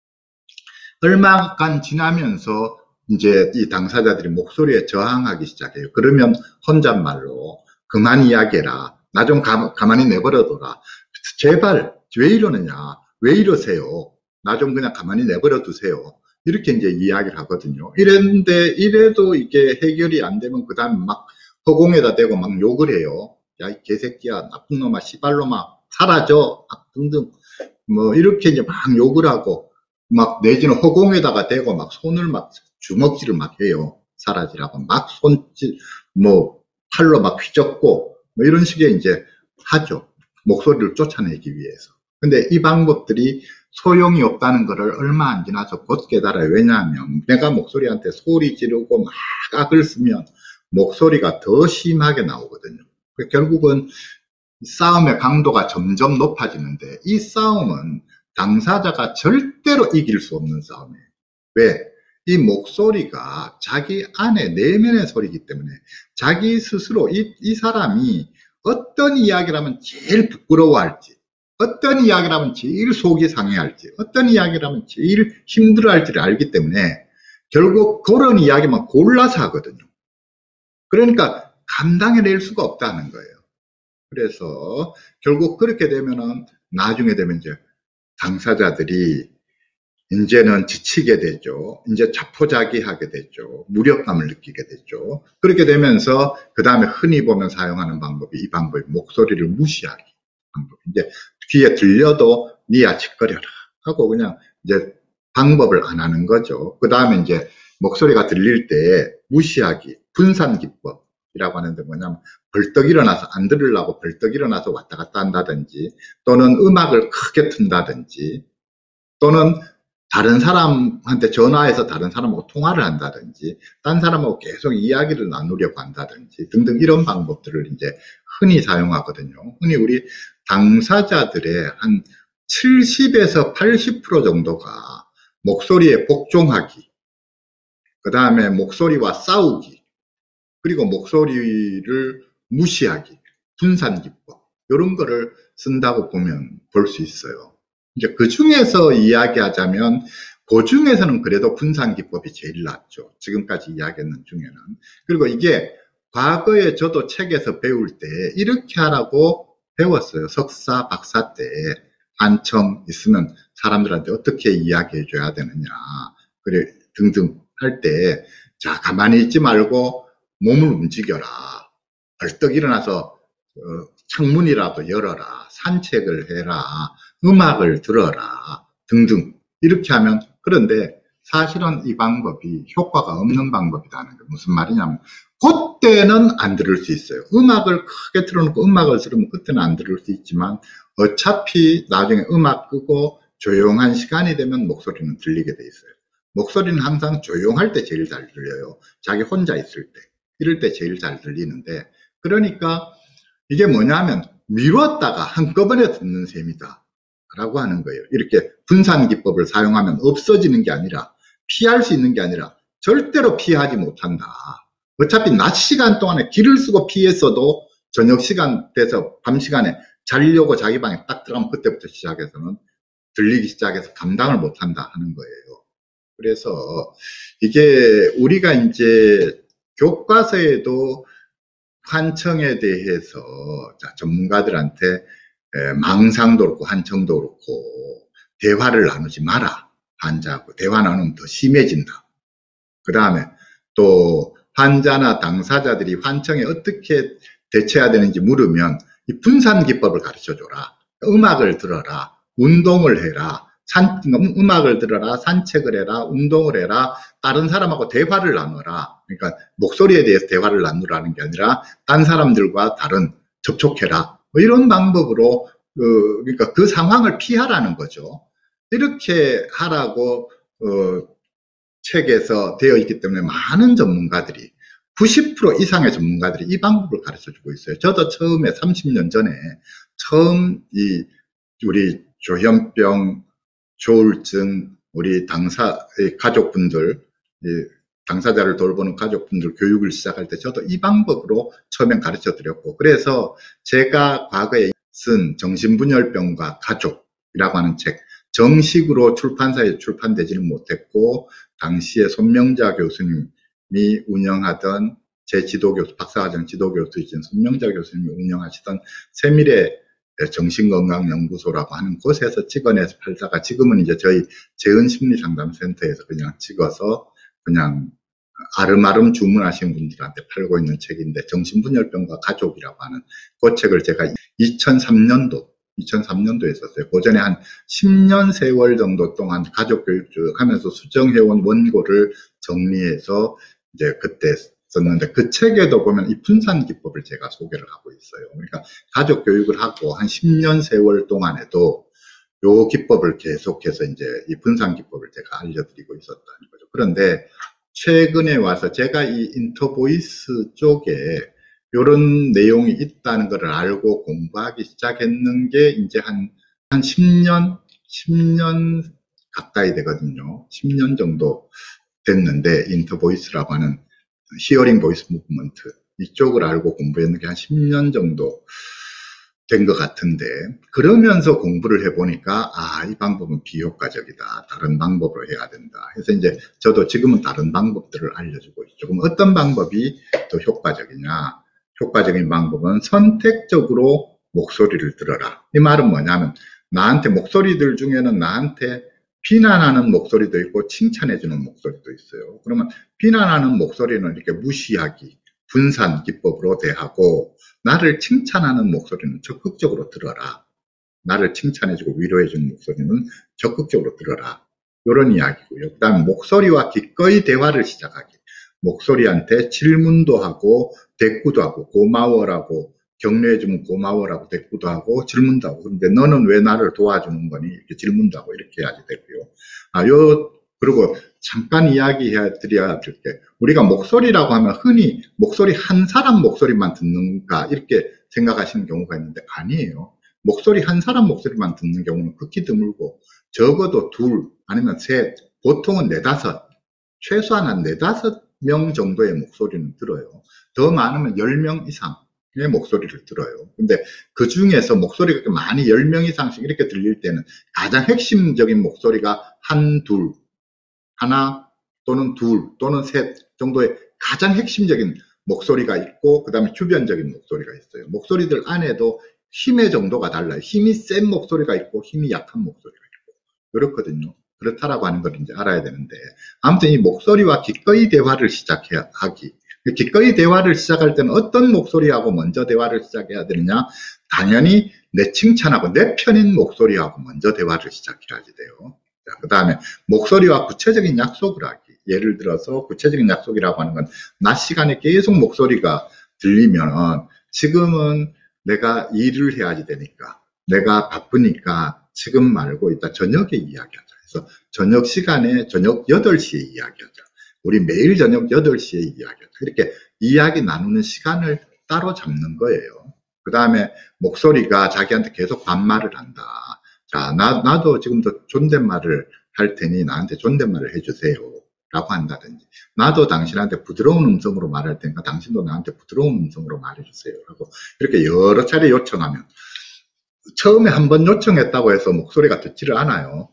얼마간 지나면서 이제 이 당사자들이 목소리에 저항하기 시작해요. 그러면 혼잣말로 그만 이야기해라, 나 좀 가만히 내버려둬라, 제발 왜 이러느냐, 왜 이러세요, 나 좀 그냥 가만히 내버려 두세요, 이렇게 이제 이야기를 하거든요. 이랬는데 이래도 이게 해결이 안 되면 그 다음에 막 허공에다 대고 막 욕을 해요. 야, 이 개새끼야, 나쁜 놈아, 씨발놈아, 사라져, 아, 등등. 뭐, 이렇게 이제 막 욕을 하고, 막 내지는 허공에다가 대고 막 손을 막 주먹질을 막 해요. 사라지라고. 막 손질, 뭐, 팔로 막 휘젓고, 뭐 이런 식의 이제 하죠. 목소리를 쫓아내기 위해서. 근데 이 방법들이 소용이 없다는 것을 얼마 안 지나서 곧 깨달아요. 왜냐하면 내가 목소리한테 소리 지르고 막 악을 쓰면 목소리가 더 심하게 나오거든요. 결국은 싸움의 강도가 점점 높아지는데 이 싸움은 당사자가 절대로 이길 수 없는 싸움이에요. 왜? 이 목소리가 자기 안에 내면의 소리이기 때문에 자기 스스로 이, 이 사람이 어떤 이야기를 하면 제일 부끄러워할지, 어떤 이야기를 하면 제일 속이 상해할지, 어떤 이야기를 하면 제일 힘들어할지를 알기 때문에 결국 그런 이야기만 골라서 하거든요. 그러니까 감당해낼 수가 없다는 거예요. 그래서 결국 그렇게 되면은 나중에 되면 이제 당사자들이 이제는 지치게 되죠. 이제 자포자기하게 되죠. 무력감을 느끼게 되죠. 그렇게 되면서 그 다음에 흔히 보면 사용하는 방법이 이 방법이 목소리를 무시하기 방법. 이제 귀에 들려도 니야 짓거려라 하고 그냥 이제 방법을 안 하는 거죠. 그 다음에 이제 목소리가 들릴 때 무시하기, 분산 기법이라고 하는데 뭐냐면 벌떡 일어나서 안 들으려고 벌떡 일어나서 왔다 갔다 한다든지 또는 음악을 크게 튼다든지 또는 다른 사람한테 전화해서 다른 사람하고 통화를 한다든지 딴 사람하고 계속 이야기를 나누려고 한다든지 등등 이런 방법들을 이제 흔히 사용하거든요. 흔히 우리 당사자들의 한 칠십에서 팔십 퍼센트 정도가 목소리에 복종하기, 그 다음에 목소리와 싸우기, 그리고 목소리를 무시하기, 분산기법 이런 거를 쓴다고 보면 볼 수 있어요. 이제 그 중에서 이야기하자면 그 중에서는 그래도 분산기법이 제일 낫죠. 지금까지 이야기했는 중에는. 그리고 이게 과거에 저도 책에서 배울 때 이렇게 하라고 배웠어요. 석사, 박사 때 한청 있으면 사람들한테 어떻게 이야기해 줘야 되느냐 그래 등등 할 때 자 가만히 있지 말고 몸을 움직여라. 벌떡 일어나서 어, 창문이라도 열어라. 산책을 해라. 음악을 들어라. 등등 이렇게 하면 그런데 사실은 이 방법이 효과가 없는 방법이라는 게 무슨 말이냐면 그때는 안 들을 수 있어요. 음악을 크게 틀어놓고 음악을 들으면 그때는 안 들을 수 있지만 어차피 나중에 음악 끄고 조용한 시간이 되면 목소리는 들리게 돼 있어요. 목소리는 항상 조용할 때 제일 잘 들려요. 자기 혼자 있을 때. 이럴 때 제일 잘 들리는데 그러니까 이게 뭐냐면 미뤘다가 한꺼번에 듣는 셈이다 라고 하는 거예요. 이렇게 분산기법을 사용하면 없어지는 게 아니라 피할 수 있는 게 아니라 절대로 피하지 못한다. 어차피 낮 시간 동안에 길을 쓰고 피했어도 저녁 시간 돼서 밤 시간에 자려고 자기 방에 딱 들어가면 그때부터 시작해서는 들리기 시작해서 감당을 못한다 하는 거예요. 그래서 이게 우리가 이제 교과서에도 환청에 대해서 전문가들한테 망상도 그렇고 환청도 그렇고 대화를 나누지 마라. 환자하고 대화 나누면 더 심해진다. 그 다음에 또 환자나 당사자들이 환청에 어떻게 대처해야 되는지 물으면 이 분산기법을 가르쳐줘라. 음악을 들어라. 운동을 해라. 산, 음악을 들어라. 산책을 해라. 운동을 해라. 다른 사람하고 대화를 나눠라. 그러니까 목소리에 대해서 대화를 나누라는 게 아니라 딴 사람들과 다른 접촉해라. 뭐 이런 방법으로 그, 그러니까 그 상황을 피하라는 거죠. 이렇게 하라고 어, 책에서 되어 있기 때문에 많은 전문가들이 구십 퍼센트 이상의 전문가들이 이 방법을 가르쳐주고 있어요. 저도 처음에 삼십 년 전에 처음 이 우리 조현병, 조울증, 우리 당사 가족분들, 당사자를 돌보는 가족분들 교육을 시작할 때 저도 이 방법으로 처음엔 가르쳐 드렸고 그래서 제가 과거에 쓴 정신분열병과 가족이라고 하는 책 정식으로 출판사에 출판되지는 못했고 당시에 손명자 교수님이 운영하던 제 지도교수, 박사과정 지도교수이신 손명자 교수님이 운영하시던 세밀의 정신건강연구소라고 하는 곳에서 찍어내서 팔다가 지금은 이제 저희 재은심리상담센터에서 그냥 찍어서 그냥 아름아름 주문하신 분들한테 팔고 있는 책인데, 정신분열병과 가족이라고 하는 그 책을 제가 이천삼 년도 이천삼 년도에 썼어요. 그 전에 한 십 년 세월 정도 동안 가족교육 쭉 하면서 수정해온 원고를 정리해서 이제 그때 썼는데, 그 책에도 보면 이 분산 기법을 제가 소개를 하고 있어요. 그러니까 가족 교육을 하고 한 십 년 세월 동안에도 요 기법을 계속해서 이제 이 분산 기법을 제가 알려드리고 있었다는 거죠. 그런데 최근에 와서 제가 이 인터보이스 쪽에 이런 내용이 있다는 것을 알고 공부하기 시작했는 게 이제 한, 한 십 년, 십 년 가까이 되거든요. 십 년 정도 됐는데, 인터보이스라고 하는 히어링 보이스 무브먼트, 이쪽을 알고 공부했는 게 한 십 년 정도 된 것 같은데, 그러면서 공부를 해보니까 아, 이 방법은 비효과적이다, 다른 방법으로 해야 된다 해서 이제 저도 지금은 다른 방법들을 알려주고 있죠. 그럼 어떤 방법이 더 효과적이냐? 효과적인 방법은 선택적으로 목소리를 들어라. 이 말은 뭐냐면, 나한테 목소리들 중에는 나한테 비난하는 목소리도 있고 칭찬해주는 목소리도 있어요. 그러면 비난하는 목소리는 이렇게 무시하기, 분산 기법으로 대하고, 나를 칭찬하는 목소리는 적극적으로 들어라. 나를 칭찬해주고 위로해주는 목소리는 적극적으로 들어라. 이런 이야기고요. 그 다음에 목소리와 기꺼이 대화를 시작하기. 목소리한테 질문도 하고 대꾸도 하고, 고마워라고 격려해주면 고마워라고 대꾸도 하고 질문도 하고. 그런데 너는 왜 나를 도와주는 거니? 이렇게 질문도 하고 이렇게 해야지 되고요. 아, 요, 그리고 잠깐 이야기해 드려야 될 게, 우리가 목소리라고 하면 흔히 목소리 한 사람 목소리만 듣는가 이렇게 생각하시는 경우가 있는데, 아니에요. 목소리 한 사람 목소리만 듣는 경우는 극히 드물고, 적어도 둘 아니면 셋, 보통은 네다섯, 최소한 한 네다섯 명 정도의 목소리는 들어요. 더 많으면 열 명 이상의 목소리를 들어요. 근데 그 중에서 목소리가 많이 열 명 이상씩 이렇게 들릴 때는 가장 핵심적인 목소리가 한, 둘, 하나 또는 둘 또는 셋 정도의 가장 핵심적인 목소리가 있고, 그 다음에 주변적인 목소리가 있어요. 목소리들 안에도 힘의 정도가 달라요. 힘이 센 목소리가 있고 힘이 약한 목소리가 있고 그렇거든요. 그렇다라고 하는 걸 이제 알아야 되는데, 아무튼 이 목소리와 기꺼이 대화를 시작해야 하기. 기꺼이 대화를 시작할 때는 어떤 목소리하고 먼저 대화를 시작해야 되느냐? 당연히 내 칭찬하고 내 편인 목소리하고 먼저 대화를 시작해야지 돼요. 그 다음에 목소리와 구체적인 약속을 하기. 예를 들어서 구체적인 약속이라고 하는 건, 낮 시간에 계속 목소리가 들리면 지금은 내가 일을 해야지 되니까, 내가 바쁘니까 지금 말고 이따 저녁에 이야기하자. 그래서 저녁 시간에, 저녁 여덟 시에 이야기하자. 우리 매일 저녁 여덟 시에 이야기하자. 이렇게 이야기 나누는 시간을 따로 잡는 거예요. 그 다음에 목소리가 자기한테 계속 반말을 한다. 자, 나, 나도 지금도 존댓말을 할 테니 나한테 존댓말을 해주세요 라고 한다든지, 나도 당신한테 부드러운 음성으로 말할 테니까 당신도 나한테 부드러운 음성으로 말해주세요 라고 이렇게 여러 차례 요청하면, 처음에 한 번 요청했다고 해서 목소리가 듣지를 않아요.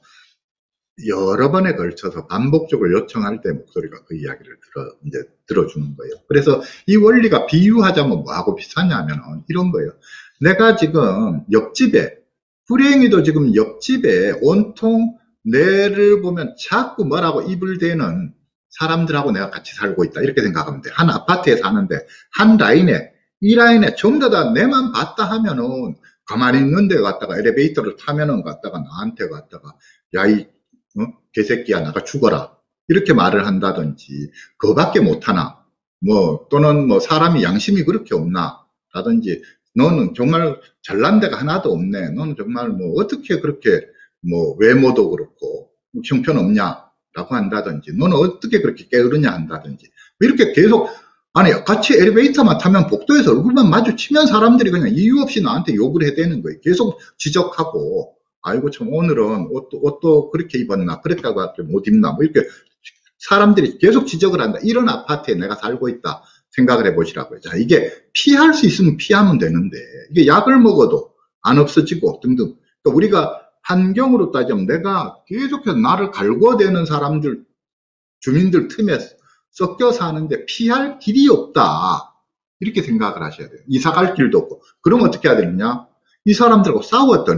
여러 번에 걸쳐서 반복적으로 요청할 때 목소리가 그 이야기를 들어, 이제 들어주는 거예요. 그래서 이 원리가 비유하자면 뭐하고 비슷하냐면 이런 거예요. 내가 지금 옆집에, 불행히도 지금 옆집에 온통 내를 보면 자꾸 뭐라고 입을 대는 사람들하고 내가 같이 살고 있다, 이렇게 생각하면 돼. 한 아파트에 사는데 한 라인에, 이 라인에 전부 다 내만 봤다 하면은 가만히 있는 데 갔다가 엘리베이터를 타면은 갔다가 나한테 갔다가 야, 이 어? 개새끼야 나가 죽어라 이렇게 말을 한다든지, 그거밖에 못하나, 뭐 또는 뭐 사람이 양심이 그렇게 없나 라든지, 너는 정말 잘난 데가 하나도 없네, 너는 정말 뭐 어떻게 그렇게 뭐 외모도 그렇고 형편없냐 라고 한다든지, 너는 어떻게 그렇게 게으르냐 한다든지, 이렇게 계속, 아니 같이 엘리베이터만 타면 복도에서 얼굴만 마주치면 사람들이 그냥 이유 없이 나한테 욕을 해대는 거예요. 계속 지적하고, 아이고 참 오늘은 옷도, 옷도 그렇게 입었나, 그랬다고 할때 못 입나, 뭐 이렇게 사람들이 계속 지적을 한다. 이런 아파트에 내가 살고 있다 생각을 해보시라고요. 자, 이게 피할 수 있으면 피하면 되는데, 이게 약을 먹어도 안 없어지고 등등. 그러니까 우리가 환경으로 따지면 내가 계속해서 나를 갈궈대는 사람들, 주민들 틈에 섞여 사는데 피할 길이 없다, 이렇게 생각을 하셔야 돼요. 이사 갈 길도 없고. 그럼 어떻게 해야 되느냐? 이 사람들하고 싸웠더니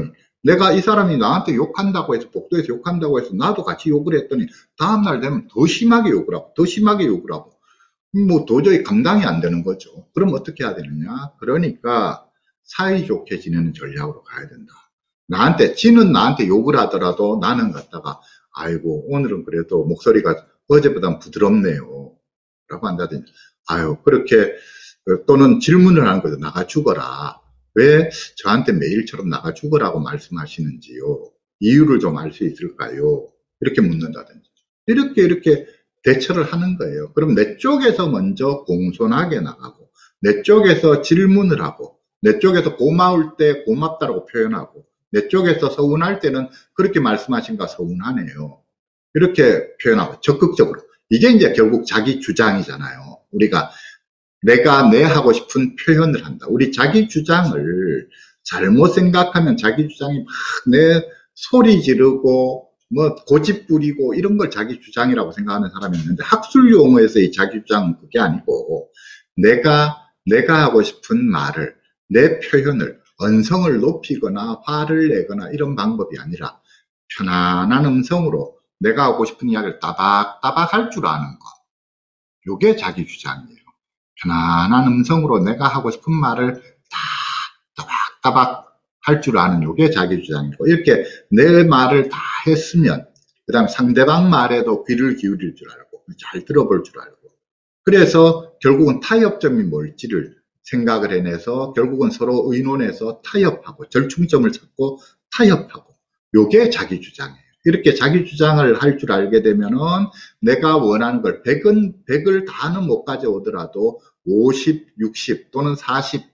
내가 이 사람이 나한테 욕한다고 해서, 복도에서 욕한다고 해서 나도 같이 욕을 했더니 다음날 되면 더 심하게 욕을 하고 더 심하게 욕을 하고 뭐 도저히 감당이 안 되는 거죠. 그럼 어떻게 해야 되느냐? 그러니까 사이좋게 지내는 전략으로 가야 된다. 나한테, 지는 나한테 욕을 하더라도 나는 갖다가 아이고 오늘은 그래도 목소리가 어제보단 부드럽네요 라고 한다든지, 아유 그렇게, 또는 질문을 하는 거죠. 나가 죽어라. 왜 저한테 매일처럼 나가 죽으라고 말씀하시는지요? 이유를 좀 알 수 있을까요? 이렇게 묻는다든지. 이렇게 이렇게 대처를 하는 거예요. 그럼 내 쪽에서 먼저 공손하게 나가고, 내 쪽에서 질문을 하고, 내 쪽에서 고마울 때 고맙다라고 표현하고, 내 쪽에서 서운할 때는 그렇게 말씀하신가 서운하네요. 이렇게 표현하고 적극적으로. 이게 이제 결국 자기 주장이잖아요. 우리가 내가 내 하고 싶은 표현을 한다. 우리 자기 주장을 잘못 생각하면 자기 주장이 막 내 소리 지르고 뭐 고집 부리고 이런 걸 자기 주장이라고 생각하는 사람이 있는데, 학술 용어에서의 자기 주장은 그게 아니고 내가 내가 하고 싶은 말을, 내 표현을 언성을 높이거나 화를 내거나 이런 방법이 아니라 편안한 음성으로 내가 하고 싶은 이야기를 따박따박 할 줄 아는 거. 요게 자기 주장이에요. 편안한 음성으로 내가 하고 싶은 말을 다 따박따박 할 줄 아는 요게 자기 주장이고, 이렇게 내 말을 다 했으면 그 다음 상대방 말에도 귀를 기울일 줄 알고 잘 들어볼 줄 알고, 그래서 결국은 타협점이 뭘지를 생각을 해내서 결국은 서로 의논해서 타협하고 절충점을 찾고 타협하고, 요게 자기 주장이에요. 이렇게 자기 주장을 할 줄 알게 되면은 내가 원하는 걸 백은, 백을 다는 못 가져오더라도 오십, 육십 또는 사십,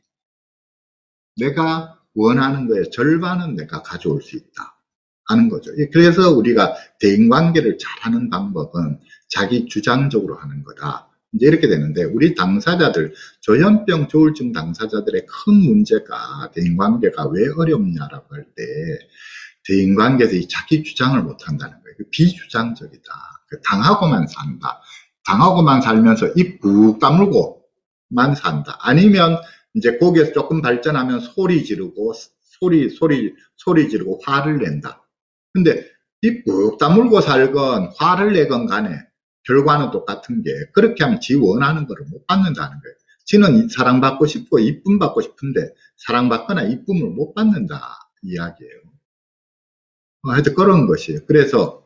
내가 원하는 거에 절반은 내가 가져올 수 있다 하는 거죠. 그래서 우리가 대인관계를 잘하는 방법은 자기 주장적으로 하는 거다. 이제 이렇게 되는데, 우리 당사자들, 조현병 조울증 당사자들의 큰 문제가 대인관계가 왜 어렵냐라고 할 때, 대인관계에서 이 자기 주장을 못한다는 거예요. 비주장적이다. 당하고만 산다. 당하고만 살면서 입 꾹 다물고만 산다. 아니면 이제 거기에서 조금 발전하면 소리 지르고 소리 소리 소리 지르고 화를 낸다. 근데 입 꾹 다물고 살건 화를 내건 간에 결과는 똑같은 게, 그렇게 하면 지 원하는 거를 못 받는다는 거예요. 지는 사랑받고 싶고 이쁨 받고 싶은데 사랑받거나 이쁨을 못 받는다 이야기예요. 하여튼 그런 것이에요. 그래서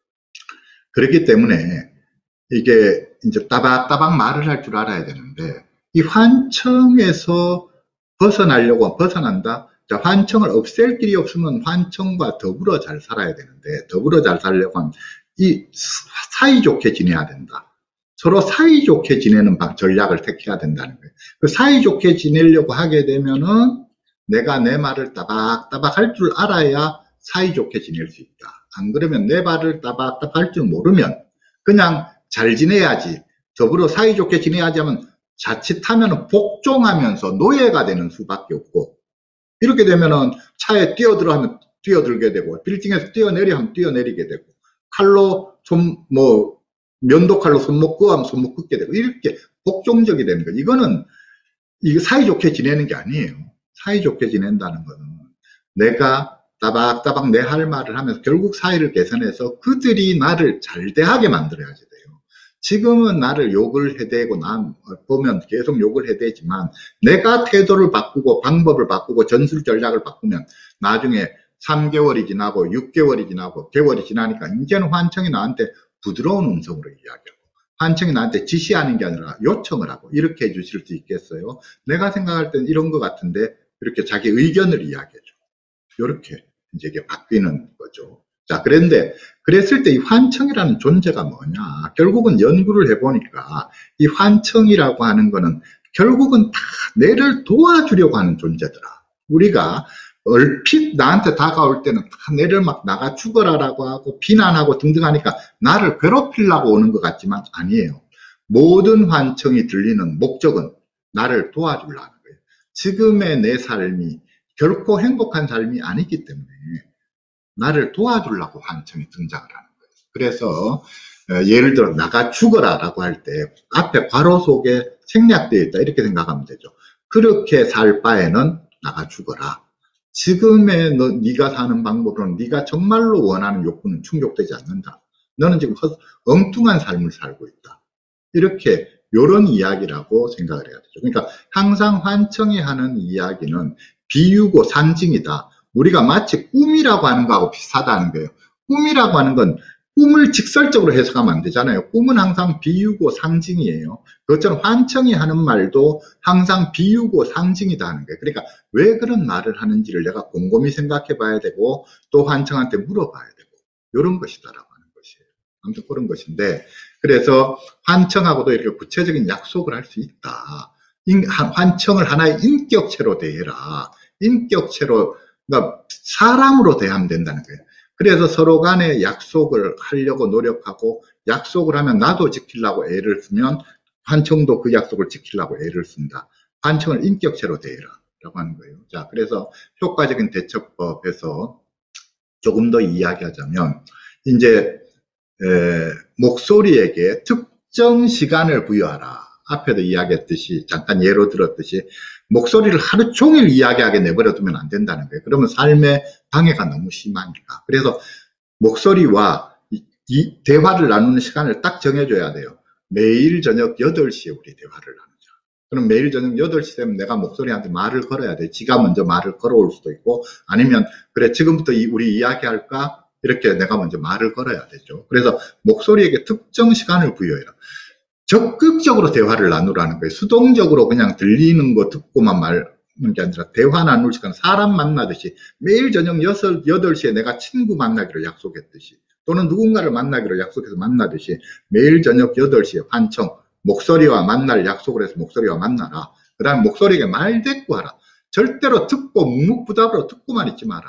그렇기 때문에 이게 이제 따박따박 말을 할 줄 알아야 되는데, 이 환청에서 벗어나려고, 벗어난다? 자, 환청을 없앨 길이 없으면 환청과 더불어 잘 살아야 되는데, 더불어 잘 살려고 하면 이 사이좋게 지내야 된다. 서로 사이좋게 지내는 전략을 택해야 된다는 거예요. 그 사이좋게 지내려고 하게 되면은 내가 내 말을 따박따박 할 줄 알아야 사이좋게 지낼 수 있다. 안 그러면 내 말을 따박따박 할 줄 모르면 그냥 잘 지내야지, 더불어 사이좋게 지내야지 하면 자칫하면 복종하면서 노예가 되는 수밖에 없고, 이렇게 되면은 차에 뛰어들어 하면 뛰어들게 되고, 빌딩에서 뛰어내려 하면 뛰어내리게 되고, 칼로 손, 뭐, 면도칼로 손목 그어 하면 손목 긋게 되고, 이렇게 복종적이 되는 거예요. 이거는, 이거 사이좋게 지내는 게 아니에요. 사이좋게 지낸다는 거는 내가 따박따박 내 할 말을 하면서 결국 사이를 개선해서 그들이 나를 잘 대하게 만들어야지 돼요. 지금은 나를 욕을 해대고 난 보면 계속 욕을 해대지만, 내가 태도를 바꾸고 방법을 바꾸고 전술 전략을 바꾸면 나중에 삼 개월이 지나고 육 개월이 지나고 개월이 지나니까 이제는 환청이 나한테 부드러운 음성으로 이야기하고, 환청이 나한테 지시하는 게 아니라 요청을 하고 이렇게 해주실 수 있겠어요? 내가 생각할 땐 이런 것 같은데, 이렇게 자기 의견을 이야기해줘. 이렇게 이제 이게 바뀌는 거죠. 자, 그런데 그랬을 때 이 환청이라는 존재가 뭐냐? 결국은 연구를 해보니까 이 환청이라고 하는 거는 결국은 다 내를 도와주려고 하는 존재더라. 우리가 얼핏 나한테 다가올 때는 다 내를 막 나가 죽어라라고 하고 비난하고 등등 하니까 나를 괴롭히려고 오는 것 같지만 아니에요. 모든 환청이 들리는 목적은 나를 도와주려는 거예요. 지금의 내 삶이 결코 행복한 삶이 아니기 때문에 나를 도와주려고 환청이 등장을 하는 거예요. 그래서 예를 들어 나가 죽어라 라고 할 때 앞에 괄호 속에 생략되어 있다 이렇게 생각하면 되죠. 그렇게 살 바에는 나가 죽어라. 지금의 너, 네가 사는 방법으로는 네가 정말로 원하는 욕구는 충족되지 않는다. 너는 지금 허, 엉뚱한 삶을 살고 있다. 이렇게 요런 이야기라고 생각을 해야 되죠. 그러니까 항상 환청이 하는 이야기는 비유고 상징이다. 우리가 마치 꿈이라고 하는 거하고 비슷하다는 거예요. 꿈이라고 하는 건 꿈을 직설적으로 해석하면 안 되잖아요. 꿈은 항상 비유고 상징이에요. 그것처럼 환청이 하는 말도 항상 비유고 상징이다 하는 거예요. 그러니까 왜 그런 말을 하는지를 내가 곰곰이 생각해 봐야 되고 또 환청한테 물어봐야 되고 이런 것이다라고 하는 것이에요. 아무튼 그런 것인데 그래서 환청하고도 이렇게 구체적인 약속을 할 수 있다. 인, 환청을 하나의 인격체로 대해라. 인격체로 그러니까 사람으로 대하면 된다는 거예요. 그래서 서로 간에 약속을 하려고 노력하고 약속을 하면 나도 지키려고 애를 쓰면 환청도 그 약속을 지키려고 애를 쓴다. 환청을 인격체로 대해라 라고 하는 거예요. 자, 그래서 효과적인 대처법에서 조금 더 이야기하자면 이제 에, 목소리에게 특정 시간을 부여하라. 앞에도 이야기했듯이 잠깐 예로 들었듯이 목소리를 하루 종일 이야기하게 내버려두면 안 된다는 거예요. 그러면 삶의 방해가 너무 심하니까. 그래서 목소리와 이, 이 대화를 나누는 시간을 딱 정해줘야 돼요. 매일 저녁 여덟 시에 우리 대화를 나누자. 그럼 매일 저녁 여덟 시 되면 내가 목소리한테 말을 걸어야 돼. 지가 먼저 말을 걸어올 수도 있고 아니면 그래 지금부터 이, 우리 이야기할까? 이렇게 내가 먼저 말을 걸어야 되죠. 그래서 목소리에게 특정 시간을 부여해라. 적극적으로 대화를 나누라는 거예요. 수동적으로 그냥 들리는 거 듣고만 말하는 게 아니라 대화 나눌 시간, 사람 만나듯이 매일 저녁 여덟 시에 내가 친구 만나기로 약속했듯이 또는 누군가를 만나기로 약속해서 만나듯이 매일 저녁 여덟 시에 환청, 목소리와 만날 약속을 해서 목소리와 만나라. 그 다음에 목소리에게 말대꾸하라. 절대로 듣고 묵묵부답으로 듣고만 있지 마라.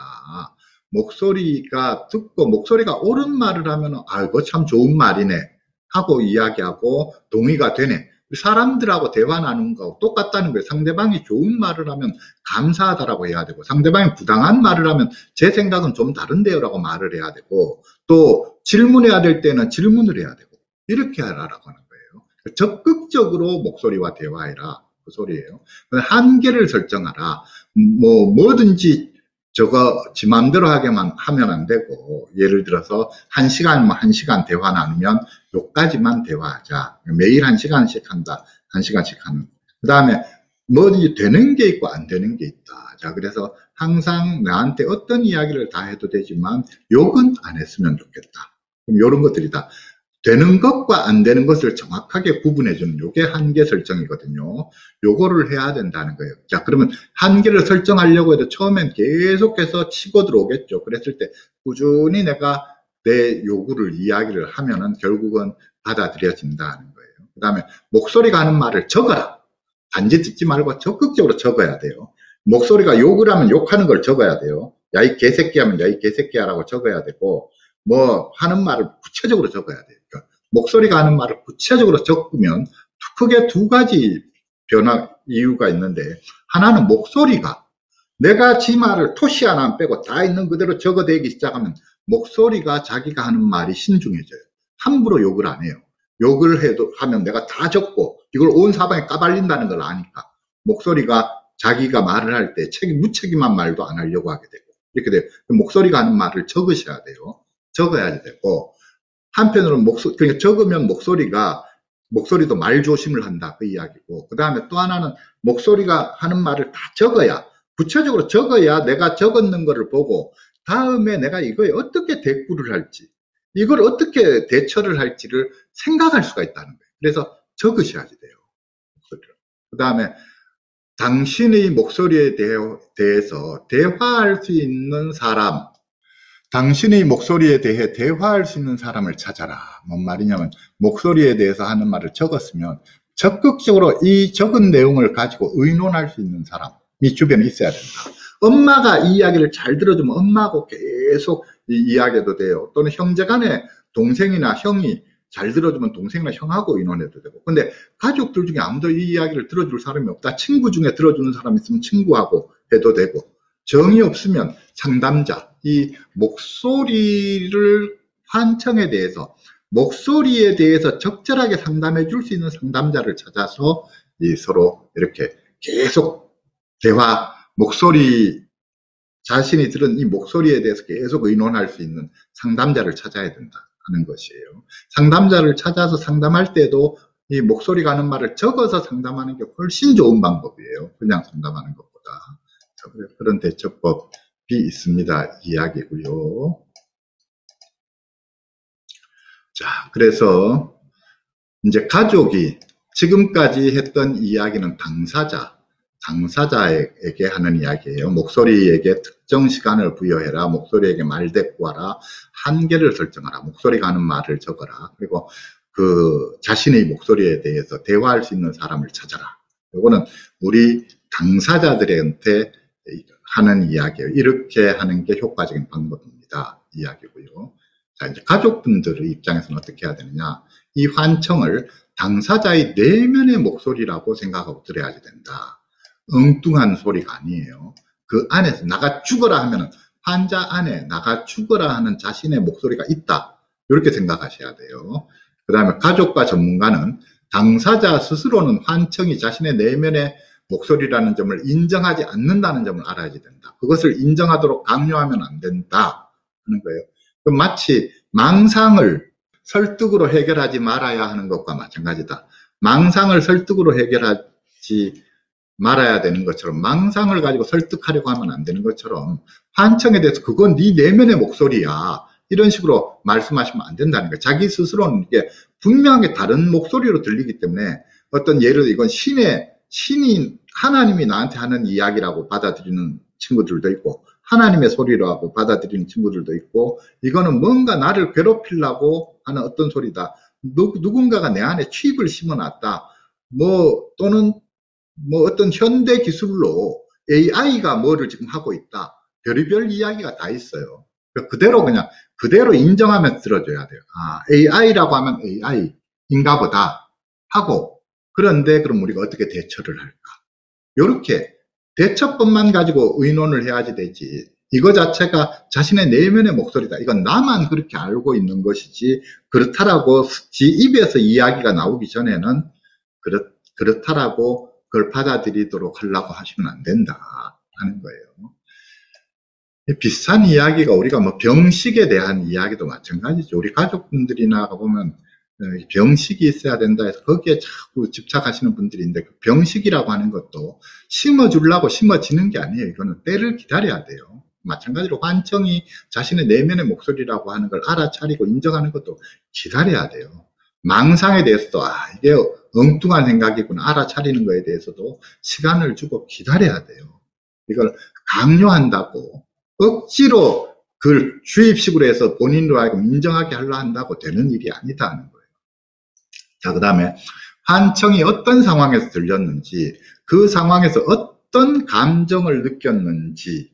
목소리가 듣고 목소리가 옳은 말을 하면 아이고 참 좋은 말이네 하고 이야기하고 동의가 되네. 사람들하고 대화 나누는 거하고 똑같다는 거예요. 상대방이 좋은 말을 하면 감사하다라고 해야 되고 상대방이 부당한 말을 하면 제 생각은 좀 다른데요 라고 말을 해야 되고 또 질문해야 될 때는 질문을 해야 되고 이렇게 하라라고 하는 거예요. 적극적으로 목소리와 대화해라 그 소리예요. 한계를 설정하라. 뭐 뭐든지 저거 지 맘대로 하게만 하면 안 되고 예를 들어서 한 시간 뭐 한 시간 대화 나누면 요까지만 대화하자. 매일 한 시간씩 한다. 한 시간씩 하는. 그 다음에 뭐든지 되는 게 있고 안 되는 게 있다. 자, 그래서 항상 나한테 어떤 이야기를 다 해도 되지만 욕은 안 했으면 좋겠다. 그럼 요런 것들이다. 되는 것과 안 되는 것을 정확하게 구분해주는 요게 한계 설정이거든요. 요거를 해야 된다는 거예요. 자, 그러면 한계를 설정하려고 해도 처음엔 계속해서 치고 들어오겠죠. 그랬을 때 꾸준히 내가 내 요구를 이야기를 하면은 결국은 받아들여진다는 거예요. 그 다음에 목소리가 하는 말을 적어라. 단지 듣지 말고 적극적으로 적어야 돼요. 목소리가 욕을 하면 욕하는 걸 적어야 돼요. 야, 이 개새끼 하면 야, 이 개새끼야 라고 적어야 되고 뭐 하는 말을 구체적으로 적어야 돼요. 그러니까 목소리가 하는 말을 구체적으로 적으면 크게 두 가지 변화 이유가 있는데 하나는 목소리가 내가 지 말을 토시 하나 안 빼고 다 있는 그대로 적어대기 시작하면 목소리가 자기가 하는 말이 신중해져요. 함부로 욕을 안 해요. 욕을 해도 하면 내가 다 적고 이걸 온 사방에 까발린다는 걸 아니까 목소리가 자기가 말을 할 때 책임, 무책임한 말도 안 하려고 하게 되고 이렇게 돼요. 목소리가 하는 말을 적으셔야 돼요. 적어야 되고 한편으로는 목소리, 그러니까 적으면 목소리가 목소리도 말조심을 한다 그 이야기고 그 다음에 또 하나는 목소리가 하는 말을 다 적어야 구체적으로 적어야 내가 적었는 거를 보고 다음에 내가 이거에 어떻게 대꾸를 할지 이걸 어떻게 대처를 할지를 생각할 수가 있다는 거예요. 그래서 적으셔야 돼요. 그 다음에 당신의 목소리에 대해서 대화할 수 있는 사람 당신의 목소리에 대해 대화할 수 있는 사람을 찾아라. 뭔 말이냐면 목소리에 대해서 하는 말을 적었으면 적극적으로 이 적은 내용을 가지고 의논할 수 있는 사람이 주변에 있어야 된다. 엄마가 이 이야기를 잘 들어주면 엄마하고 계속 이 이야기해도 돼요. 또는 형제간에 동생이나 형이 잘 들어주면 동생이나 형하고 의논해도 되고 근데 가족들 중에 아무도 이 이야기를 들어줄 사람이 없다. 친구 중에 들어주는 사람이 있으면 친구하고 해도 되고 정이 없으면 상담자 이 목소리를 환청에 대해서 목소리에 대해서 적절하게 상담해 줄 수 있는 상담자를 찾아서 이 서로 이렇게 계속 대화 목소리 자신이 들은 이 목소리에 대해서 계속 의논할 수 있는 상담자를 찾아야 된다 하는 것이에요. 상담자를 찾아서 상담할 때도 이 목소리가 하는 말을 적어서 상담하는 게 훨씬 좋은 방법이에요. 그냥 상담하는 것보다. 그런 대처법이 있습니다. 이야기고요. 자, 그래서 이제 가족이 지금까지 했던 이야기는 당사자, 당사자에게 하는 이야기예요. 목소리에게 특정 시간을 부여해라. 목소리에게 말대꾸하라. 한계를 설정하라. 목소리가 하는 말을 적어라. 그리고 그 자신의 목소리에 대해서 대화할 수 있는 사람을 찾아라. 이거는 우리 당사자들한테 하는 이야기예요. 이렇게 하는 게 효과적인 방법입니다. 이야기고요. 자, 이제 가족분들의 입장에서는 어떻게 해야 되느냐. 이 환청을 당사자의 내면의 목소리라고 생각하고 들어야지 된다. 엉뚱한 소리가 아니에요. 그 안에서 나가 죽어라 하면은 환자 안에 나가 죽어라 하는 자신의 목소리가 있다. 이렇게 생각하셔야 돼요. 그 다음에 가족과 전문가는 당사자 스스로는 환청이 자신의 내면의 목소리라는 점을 인정하지 않는다는 점을 알아야 된다. 그것을 인정하도록 강요하면 안 된다 하는 거예요. 마치 망상을 설득으로 해결하지 말아야 하는 것과 마찬가지다. 망상을 설득으로 해결하지 말아야 되는 것처럼 망상을 가지고 설득하려고 하면 안 되는 것처럼 환청에 대해서 그건 네 내면의 목소리야. 이런 식으로 말씀하시면 안 된다는 거예요. 자기 스스로는 이게 분명하게 다른 목소리로 들리기 때문에 어떤 예를 들어 이건 신의, 신이 하나님이 나한테 하는 이야기라고 받아들이는 친구들도 있고 하나님의 소리라고 받아들이는 친구들도 있고 이거는 뭔가 나를 괴롭히려고 하는 어떤 소리다. 누, 누군가가 내 안에 칩을 심어놨다. 뭐 또는 뭐 어떤 현대 기술로 에이아이가 뭐를 지금 하고 있다. 별의별 이야기가 다 있어요. 그대로 그냥 그대로 인정하면서 들어줘야 돼요. 아, 에이아이라고 하면 에이아이인가 보다 하고 그런데 그럼 우리가 어떻게 대처를 할까? 이렇게 대처법만 가지고 의논을 해야지 되지. 이거 자체가 자신의 내면의 목소리다. 이건 나만 그렇게 알고 있는 것이지 그렇다라고 지 입에서 이야기가 나오기 전에는 그렇, 그렇다라고 그걸 받아들이도록 하려고 하시면 안 된다 하는 거예요. 비슷한 이야기가 우리가 뭐 병식에 대한 이야기도 마찬가지죠. 우리 가족분들이나 보면 병식이 있어야 된다 해서 거기에 자꾸 집착하시는 분들이 있는데 그 병식이라고 하는 것도 심어주려고 심어지는 게 아니에요. 이거는 때를 기다려야 돼요. 마찬가지로 환청이 자신의 내면의 목소리라고 하는 걸 알아차리고 인정하는 것도 기다려야 돼요. 망상에 대해서도 아 이게 엉뚱한 생각이구나 알아차리는 거에 대해서도 시간을 주고 기다려야 돼요. 이걸 강요한다고 억지로 그걸 주입식으로 해서 본인으로 하여금 인정하게 하려 한다고 되는 일이 아니다 하는 거예요. 자, 그 다음에 환청이 어떤 상황에서 들렸는지 그 상황에서 어떤 감정을 느꼈는지를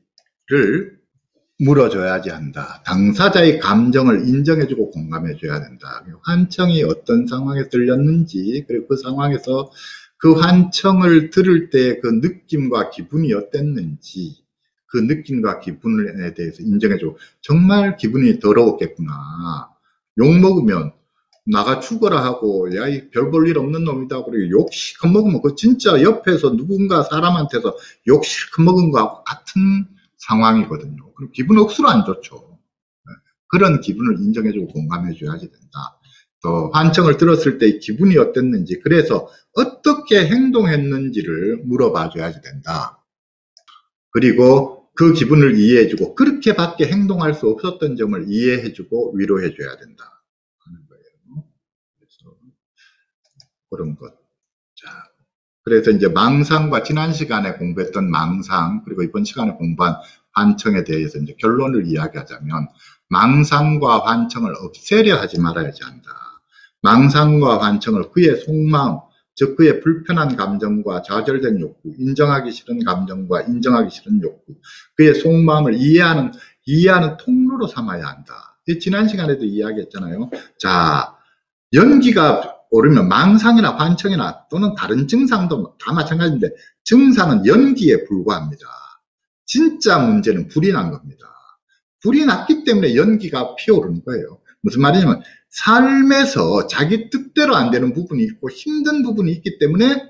물어줘야지 한다. 당사자의 감정을 인정해주고 공감해줘야 된다. 환청이 어떤 상황에서 들렸는지 그리고 그 상황에서 그 환청을 들을 때 그 느낌과 기분이 어땠는지 그 느낌과 기분에 대해서 인정해주고 정말 기분이 더러웠겠구나. 욕먹으면 나가 죽어라 하고 야 이 별 볼 일 없는 놈이다 그리고 욕 실컷 먹으면 그 진짜 옆에서 누군가 사람한테서 욕 실컷 먹은 거하고 같은 상황이거든요. 그럼 기분 억수로 안 좋죠. 그런 기분을 인정해주고 공감해줘야지 된다. 또 환청을 들었을 때 기분이 어땠는지 그래서 어떻게 행동했는지를 물어봐줘야지 된다. 그리고 그 기분을 이해해주고 그렇게밖에 행동할 수 없었던 점을 이해해주고 위로해줘야 된다 하는 거예요. 그래서 그런 것. 자, 그래서 이제 망상과 지난 시간에 공부했던 망상 그리고 이번 시간에 공부한 환청에 대해서 이제 결론을 이야기하자면 망상과 환청을 없애려 하지 말아야지 한다. 망상과 환청을 그의 속마음 즉 그의 불편한 감정과 좌절된 욕구, 인정하기 싫은 감정과 인정하기 싫은 욕구, 그의 속마음을 이해하는 이해하는 통로로 삼아야 한다. 지난 시간에도 이야기했잖아요. 자, 연기가 오르면 망상이나 환청이나 또는 다른 증상도 다 마찬가지인데 증상은 연기에 불과합니다. 진짜 문제는 불이 난 겁니다. 불이 났기 때문에 연기가 피어오르는 거예요. 무슨 말이냐면 삶에서 자기 뜻대로 안 되는 부분이 있고 힘든 부분이 있기 때문에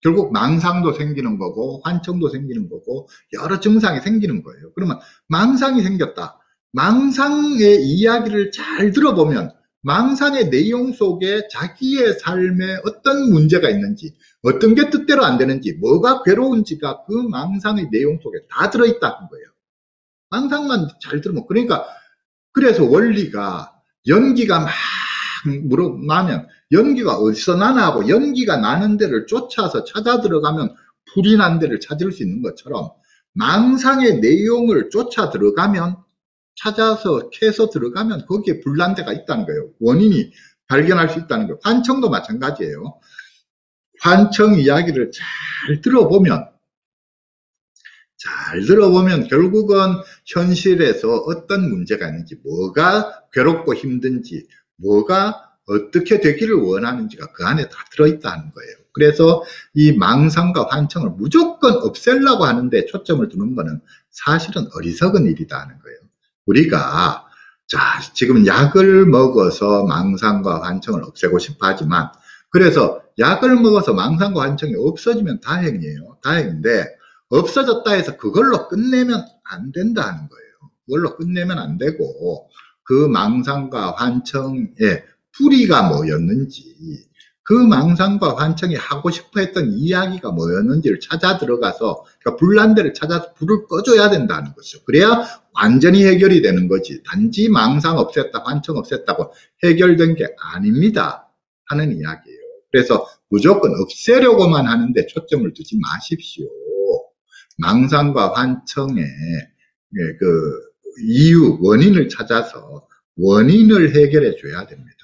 결국 망상도 생기는 거고 환청도 생기는 거고 여러 증상이 생기는 거예요. 그러면 망상이 생겼다. 망상의 이야기를 잘 들어보면 망상의 내용 속에 자기의 삶에 어떤 문제가 있는지, 어떤 게 뜻대로 안 되는지, 뭐가 괴로운지가 그 망상의 내용 속에 다 들어있다는 거예요. 망상만 잘 들으면. 그러니까 그래서 원리가 연기가 막 물어 나면 연기가 어디서 나나 하고 연기가 나는 데를 쫓아서 찾아 들어가면 불이 난 데를 찾을 수 있는 것처럼 망상의 내용을 쫓아 들어가면 찾아서 캐서 들어가면 거기에 불난 데가 있다는 거예요. 원인이 발견할 수 있다는 거예요. 환청도 마찬가지예요. 환청 이야기를 잘 들어보면 잘 들어보면 결국은 현실에서 어떤 문제가 있는지, 뭐가 괴롭고 힘든지, 뭐가 어떻게 되기를 원하는지가 그 안에 다 들어있다는 거예요. 그래서 이 망상과 환청을 무조건 없애려고 하는데 초점을 두는 거는 사실은 어리석은 일이다는 거예요. 우리가 자 지금 약을 먹어서 망상과 환청을 없애고 싶어 하지만, 그래서 약을 먹어서 망상과 환청이 없어지면 다행이에요. 다행인데 없어졌다 해서 그걸로 끝내면 안 된다는 거예요. 그걸로 끝내면 안 되고 그 망상과 환청의 뿌리가 뭐였는지, 그 망상과 환청이 하고 싶어 했던 이야기가 뭐였는지를 찾아 들어가서, 그러니까 불난 데를 찾아서 불을 꺼줘야 된다는 것이죠. 그래야 완전히 해결이 되는 거지, 단지 망상 없앴다, 환청 없앴다고 해결된 게 아닙니다 하는 이야기예요. 그래서 무조건 없애려고만 하는데 초점을 두지 마십시오. 망상과 환청의 그 이유, 원인을 찾아서 원인을 해결해 줘야 됩니다.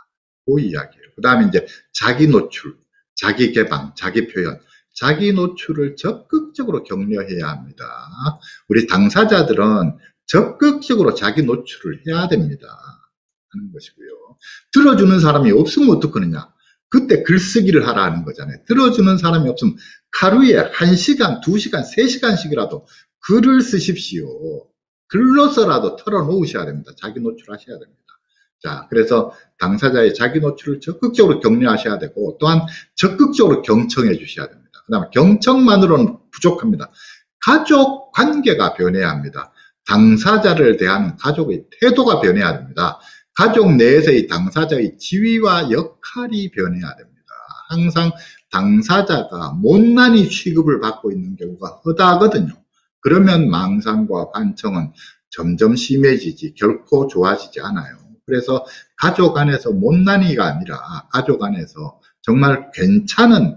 그 이야기예요. 그 다음에 이제 자기 노출, 자기 개방, 자기 표현, 자기 노출을 적극적으로 격려해야 합니다. 우리 당사자들은 적극적으로 자기 노출을 해야 됩니다 하는 것이고요. 들어주는 사람이 없으면 어떡하느냐? 그때 글쓰기를 하라 하는 거잖아요. 들어주는 사람이 없으면 하루에 한 시간, 두 시간, 세 시간씩이라도 글을 쓰십시오. 글로서라도 털어놓으셔야 됩니다. 자기 노출하셔야 됩니다. 자, 그래서 당사자의 자기 노출을 적극적으로 격려하셔야 되고, 또한 적극적으로 경청해 주셔야 됩니다. 그 다음에 경청만으로는 부족합니다. 가족 관계가 변해야 합니다. 당사자를 대하는 가족의 태도가 변해야 됩니다. 가족 내에서의 당사자의 지위와 역할이 변해야 됩니다. 항상 당사자가 못난이 취급을 받고 있는 경우가 허다하거든요. 그러면 망상과 환청은 점점 심해지지 결코 좋아지지 않아요. 그래서 가족 안에서 못난이가 아니라 가족 안에서 정말 괜찮은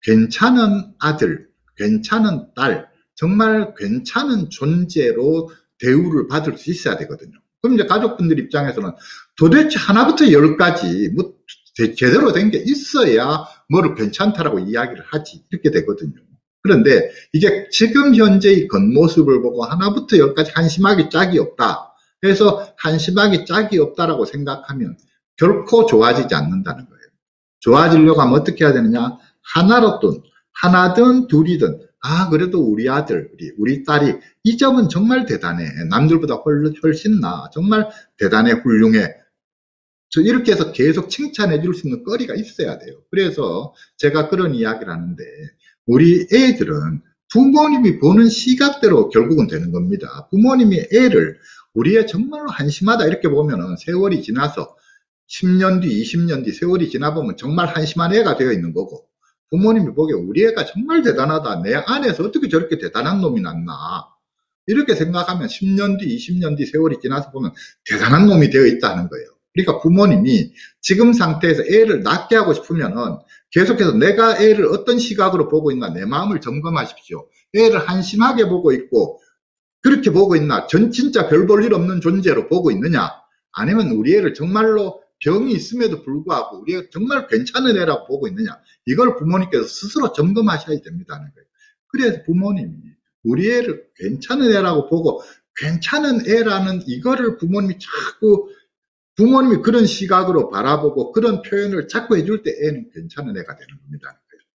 괜찮은 아들, 괜찮은 딸, 정말 괜찮은 존재로 대우를 받을 수 있어야 되거든요. 그럼 이제 가족분들 입장에서는 도대체 하나부터 열까지 뭐 제대로 된 게 있어야 뭐를 괜찮다라고 이야기를 하지, 이렇게 되거든요. 그런데 이게 지금 현재의 겉모습을 보고 하나부터 열까지 한심하게 짝이 없다 그래서 한심하게 짝이 없다라고 생각하면 결코 좋아지지 않는다는 거예요. 좋아지려고 하면 어떻게 해야 되느냐? 하나로든 하나든 둘이든, 아 그래도 우리 아들, 우리, 우리 딸이 이 점은 정말 대단해, 남들보다 훨씬 나, 정말 대단해, 훌륭해, 저 이렇게 해서 계속 칭찬해 줄 수 있는 거리가 있어야 돼요. 그래서 제가 그런 이야기를 하는데, 우리 애들은 부모님이 보는 시각대로 결국은 되는 겁니다. 부모님이 애를 우리의 정말로 한심하다 이렇게 보면은 세월이 지나서 십 년 뒤, 이십 년 뒤 세월이 지나보면 정말 한심한 애가 되어 있는 거고, 부모님이 보기에 우리 애가 정말 대단하다, 내 안에서 어떻게 저렇게 대단한 놈이 났나, 이렇게 생각하면 십 년 뒤, 이십 년 뒤 세월이 지나서 보면 대단한 놈이 되어 있다는 거예요. 그러니까 부모님이 지금 상태에서 애를 낫게 하고 싶으면은 계속해서 내가 애를 어떤 시각으로 보고 있나, 내 마음을 점검하십시오. 애를 한심하게 보고 있고 그렇게 보고 있나, 전 진짜 별 볼 일 없는 존재로 보고 있느냐, 아니면 우리 애를 정말로 병이 있음에도 불구하고 우리 애가 정말 괜찮은 애라고 보고 있느냐, 이걸 부모님께서 스스로 점검하셔야 됩니다는 거예요. 그래서 부모님이 우리 애를 괜찮은 애라고 보고, 괜찮은 애라는 이거를 부모님이 자꾸, 부모님이 그런 시각으로 바라보고 그런 표현을 자꾸 해줄 때 애는 괜찮은 애가 되는 겁니다.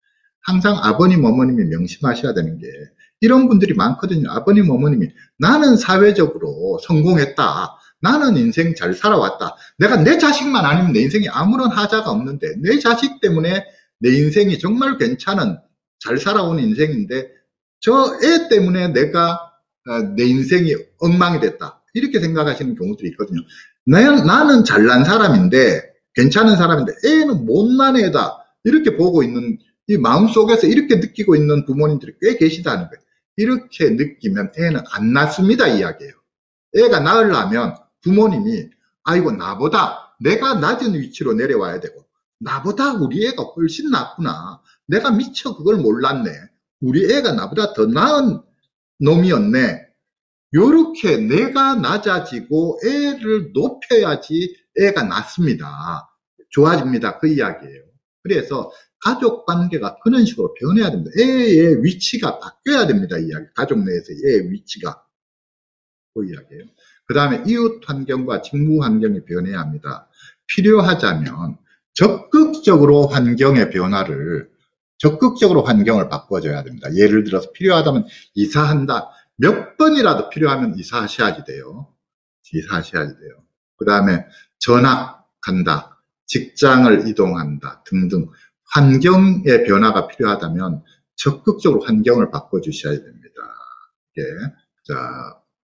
항상 아버님, 어머님이 명심하셔야 되는 게, 이런 분들이 많거든요. 아버님, 어머님이 나는 사회적으로 성공했다, 나는 인생 잘 살아왔다, 내가 내 자식만 아니면 내 인생에 아무런 하자가 없는데 내 자식 때문에 내 인생이 정말 괜찮은 잘 살아온 인생인데 저 애 때문에 내가 내 인생이 엉망이 됐다. 이렇게 생각하시는 경우들이 있거든요. 나, 나는 잘난 사람인데 괜찮은 사람인데 애는 못난 애다. 이렇게 보고 있는 이 마음속에서 이렇게 느끼고 있는 부모님들이 꽤 계시다는 거예요. 이렇게 느끼면 애는 안 낳습니다 이야기예요. 애가 낳으려면 부모님이 아이고 나보다 내가 낮은 위치로 내려와야 되고 나보다 우리 애가 훨씬 낫구나. 내가 미처 그걸 몰랐네. 우리 애가 나보다 더 나은 놈이었네. 요렇게 내가 낮아지고 애를 높여야지 애가 낫습니다. 좋아집니다. 그 이야기예요. 그래서 가족 관계가 그런 식으로 변해야 됩니다. 애의 위치가 바뀌어야 됩니다. 이 이야기. 가족 내에서 애의 위치가. 그 이야기예요. 그 다음에 이웃 환경과 직무 환경이 변해야 합니다. 필요하자면 적극적으로 환경의 변화를 적극적으로 환경을 바꿔줘야 됩니다. 예를 들어서 필요하다면 이사한다. 몇 번이라도 필요하면 이사하셔야지 돼요. 이사하셔야지 돼요. 그 다음에 전학한다. 직장을 이동한다. 등등 환경의 변화가 필요하다면 적극적으로 환경을 바꿔주셔야 됩니다. 예. 자,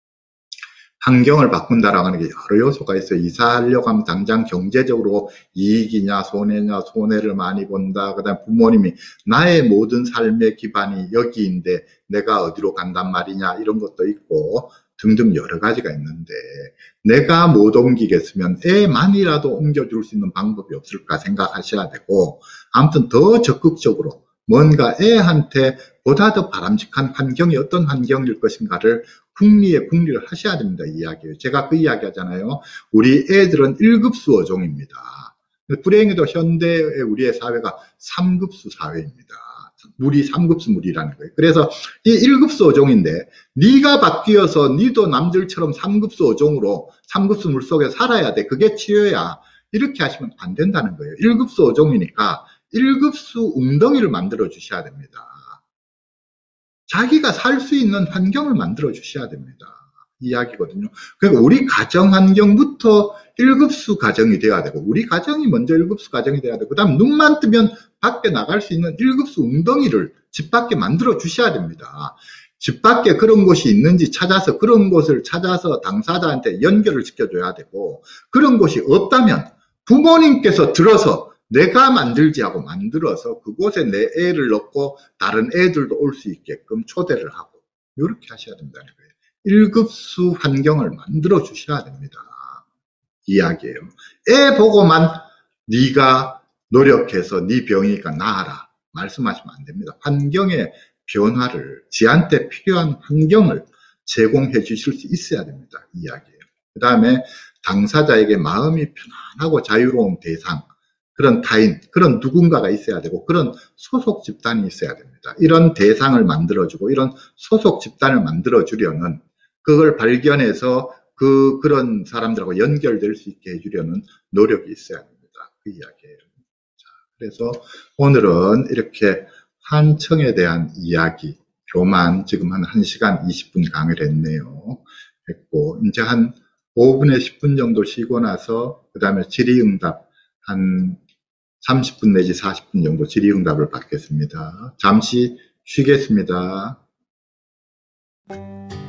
환경을 바꾼다라고 하는 게 여러 요소가 있어요. 이사하려고 하면 당장 경제적으로 이익이냐 손해냐 손해를 많이 본다. 그 다음에 부모님이 나의 모든 삶의 기반이 여기인데 내가 어디로 간단 말이냐 이런 것도 있고 등등 여러 가지가 있는데 내가 못 옮기겠으면 애만이라도 옮겨줄 수 있는 방법이 없을까 생각하셔야 되고 아무튼 더 적극적으로 뭔가 애한테 보다 더 바람직한 환경이 어떤 환경일 것인가를 궁리에 궁리를 하셔야 됩니다. 이 이야기예요. 제가 그 이야기 하잖아요. 우리 애들은 일 급수 어종입니다. 불행히도 현대의 우리의 사회가 삼 급수 사회입니다. 물이 삼 급수 물이라는 거예요. 그래서 이 일 급수 어종인데 네가 바뀌어서 니도 남들처럼 삼 급수 어종으로 삼 급수 물 속에 살아야 돼. 그게 치유야. 이렇게 하시면 안 된다는 거예요. 일 급수 어종이니까 일 급수 웅덩이를 만들어 주셔야 됩니다. 자기가 살 수 있는 환경을 만들어 주셔야 됩니다. 이야기거든요. 그러니까 우리 가정 환경부터 일 급수 가정이 돼야 되고 우리 가정이 먼저 일 급수 가정이 돼야 되고 그 다음 눈만 뜨면 밖에 나갈 수 있는 일 급수 웅덩이를 집 밖에 만들어 주셔야 됩니다. 집 밖에 그런 곳이 있는지 찾아서 그런 곳을 찾아서 당사자한테 연결을 시켜줘야 되고 그런 곳이 없다면 부모님께서 들어서 내가 만들지 하고 만들어서 그곳에 내 애를 넣고 다른 애들도 올 수 있게끔 초대를 하고 이렇게 하셔야 된다는 거예요. 일 급수 환경을 만들어 주셔야 됩니다. 이야기예요. 애 보고만 네가 노력해서 네 병이니까 나아라 말씀하시면 안 됩니다. 환경의 변화를 지한테 필요한 환경을 제공해 주실 수 있어야 됩니다. 이야기예요. 그 다음에 당사자에게 마음이 편안하고 자유로운 대상 그런 타인, 그런 누군가가 있어야 되고 그런 소속 집단이 있어야 됩니다. 이런 대상을 만들어주고 이런 소속 집단을 만들어주려는 그걸 발견해서 그 그런 사람들하고 연결될 수 있게 해주려는 노력이 있어야 됩니다. 그 이야기예요. 자, 그래서 오늘은 이렇게 환청에 대한 이야기, 교만 지금 한 한 시간 이십 분 강의를 했네요. 했고 이제 한 오 분에 십 분 정도 쉬고 나서 그 다음에 질의응답 한 삼십 분 내지 사십 분 정도 질의응답을 받겠습니다. 잠시 쉬겠습니다.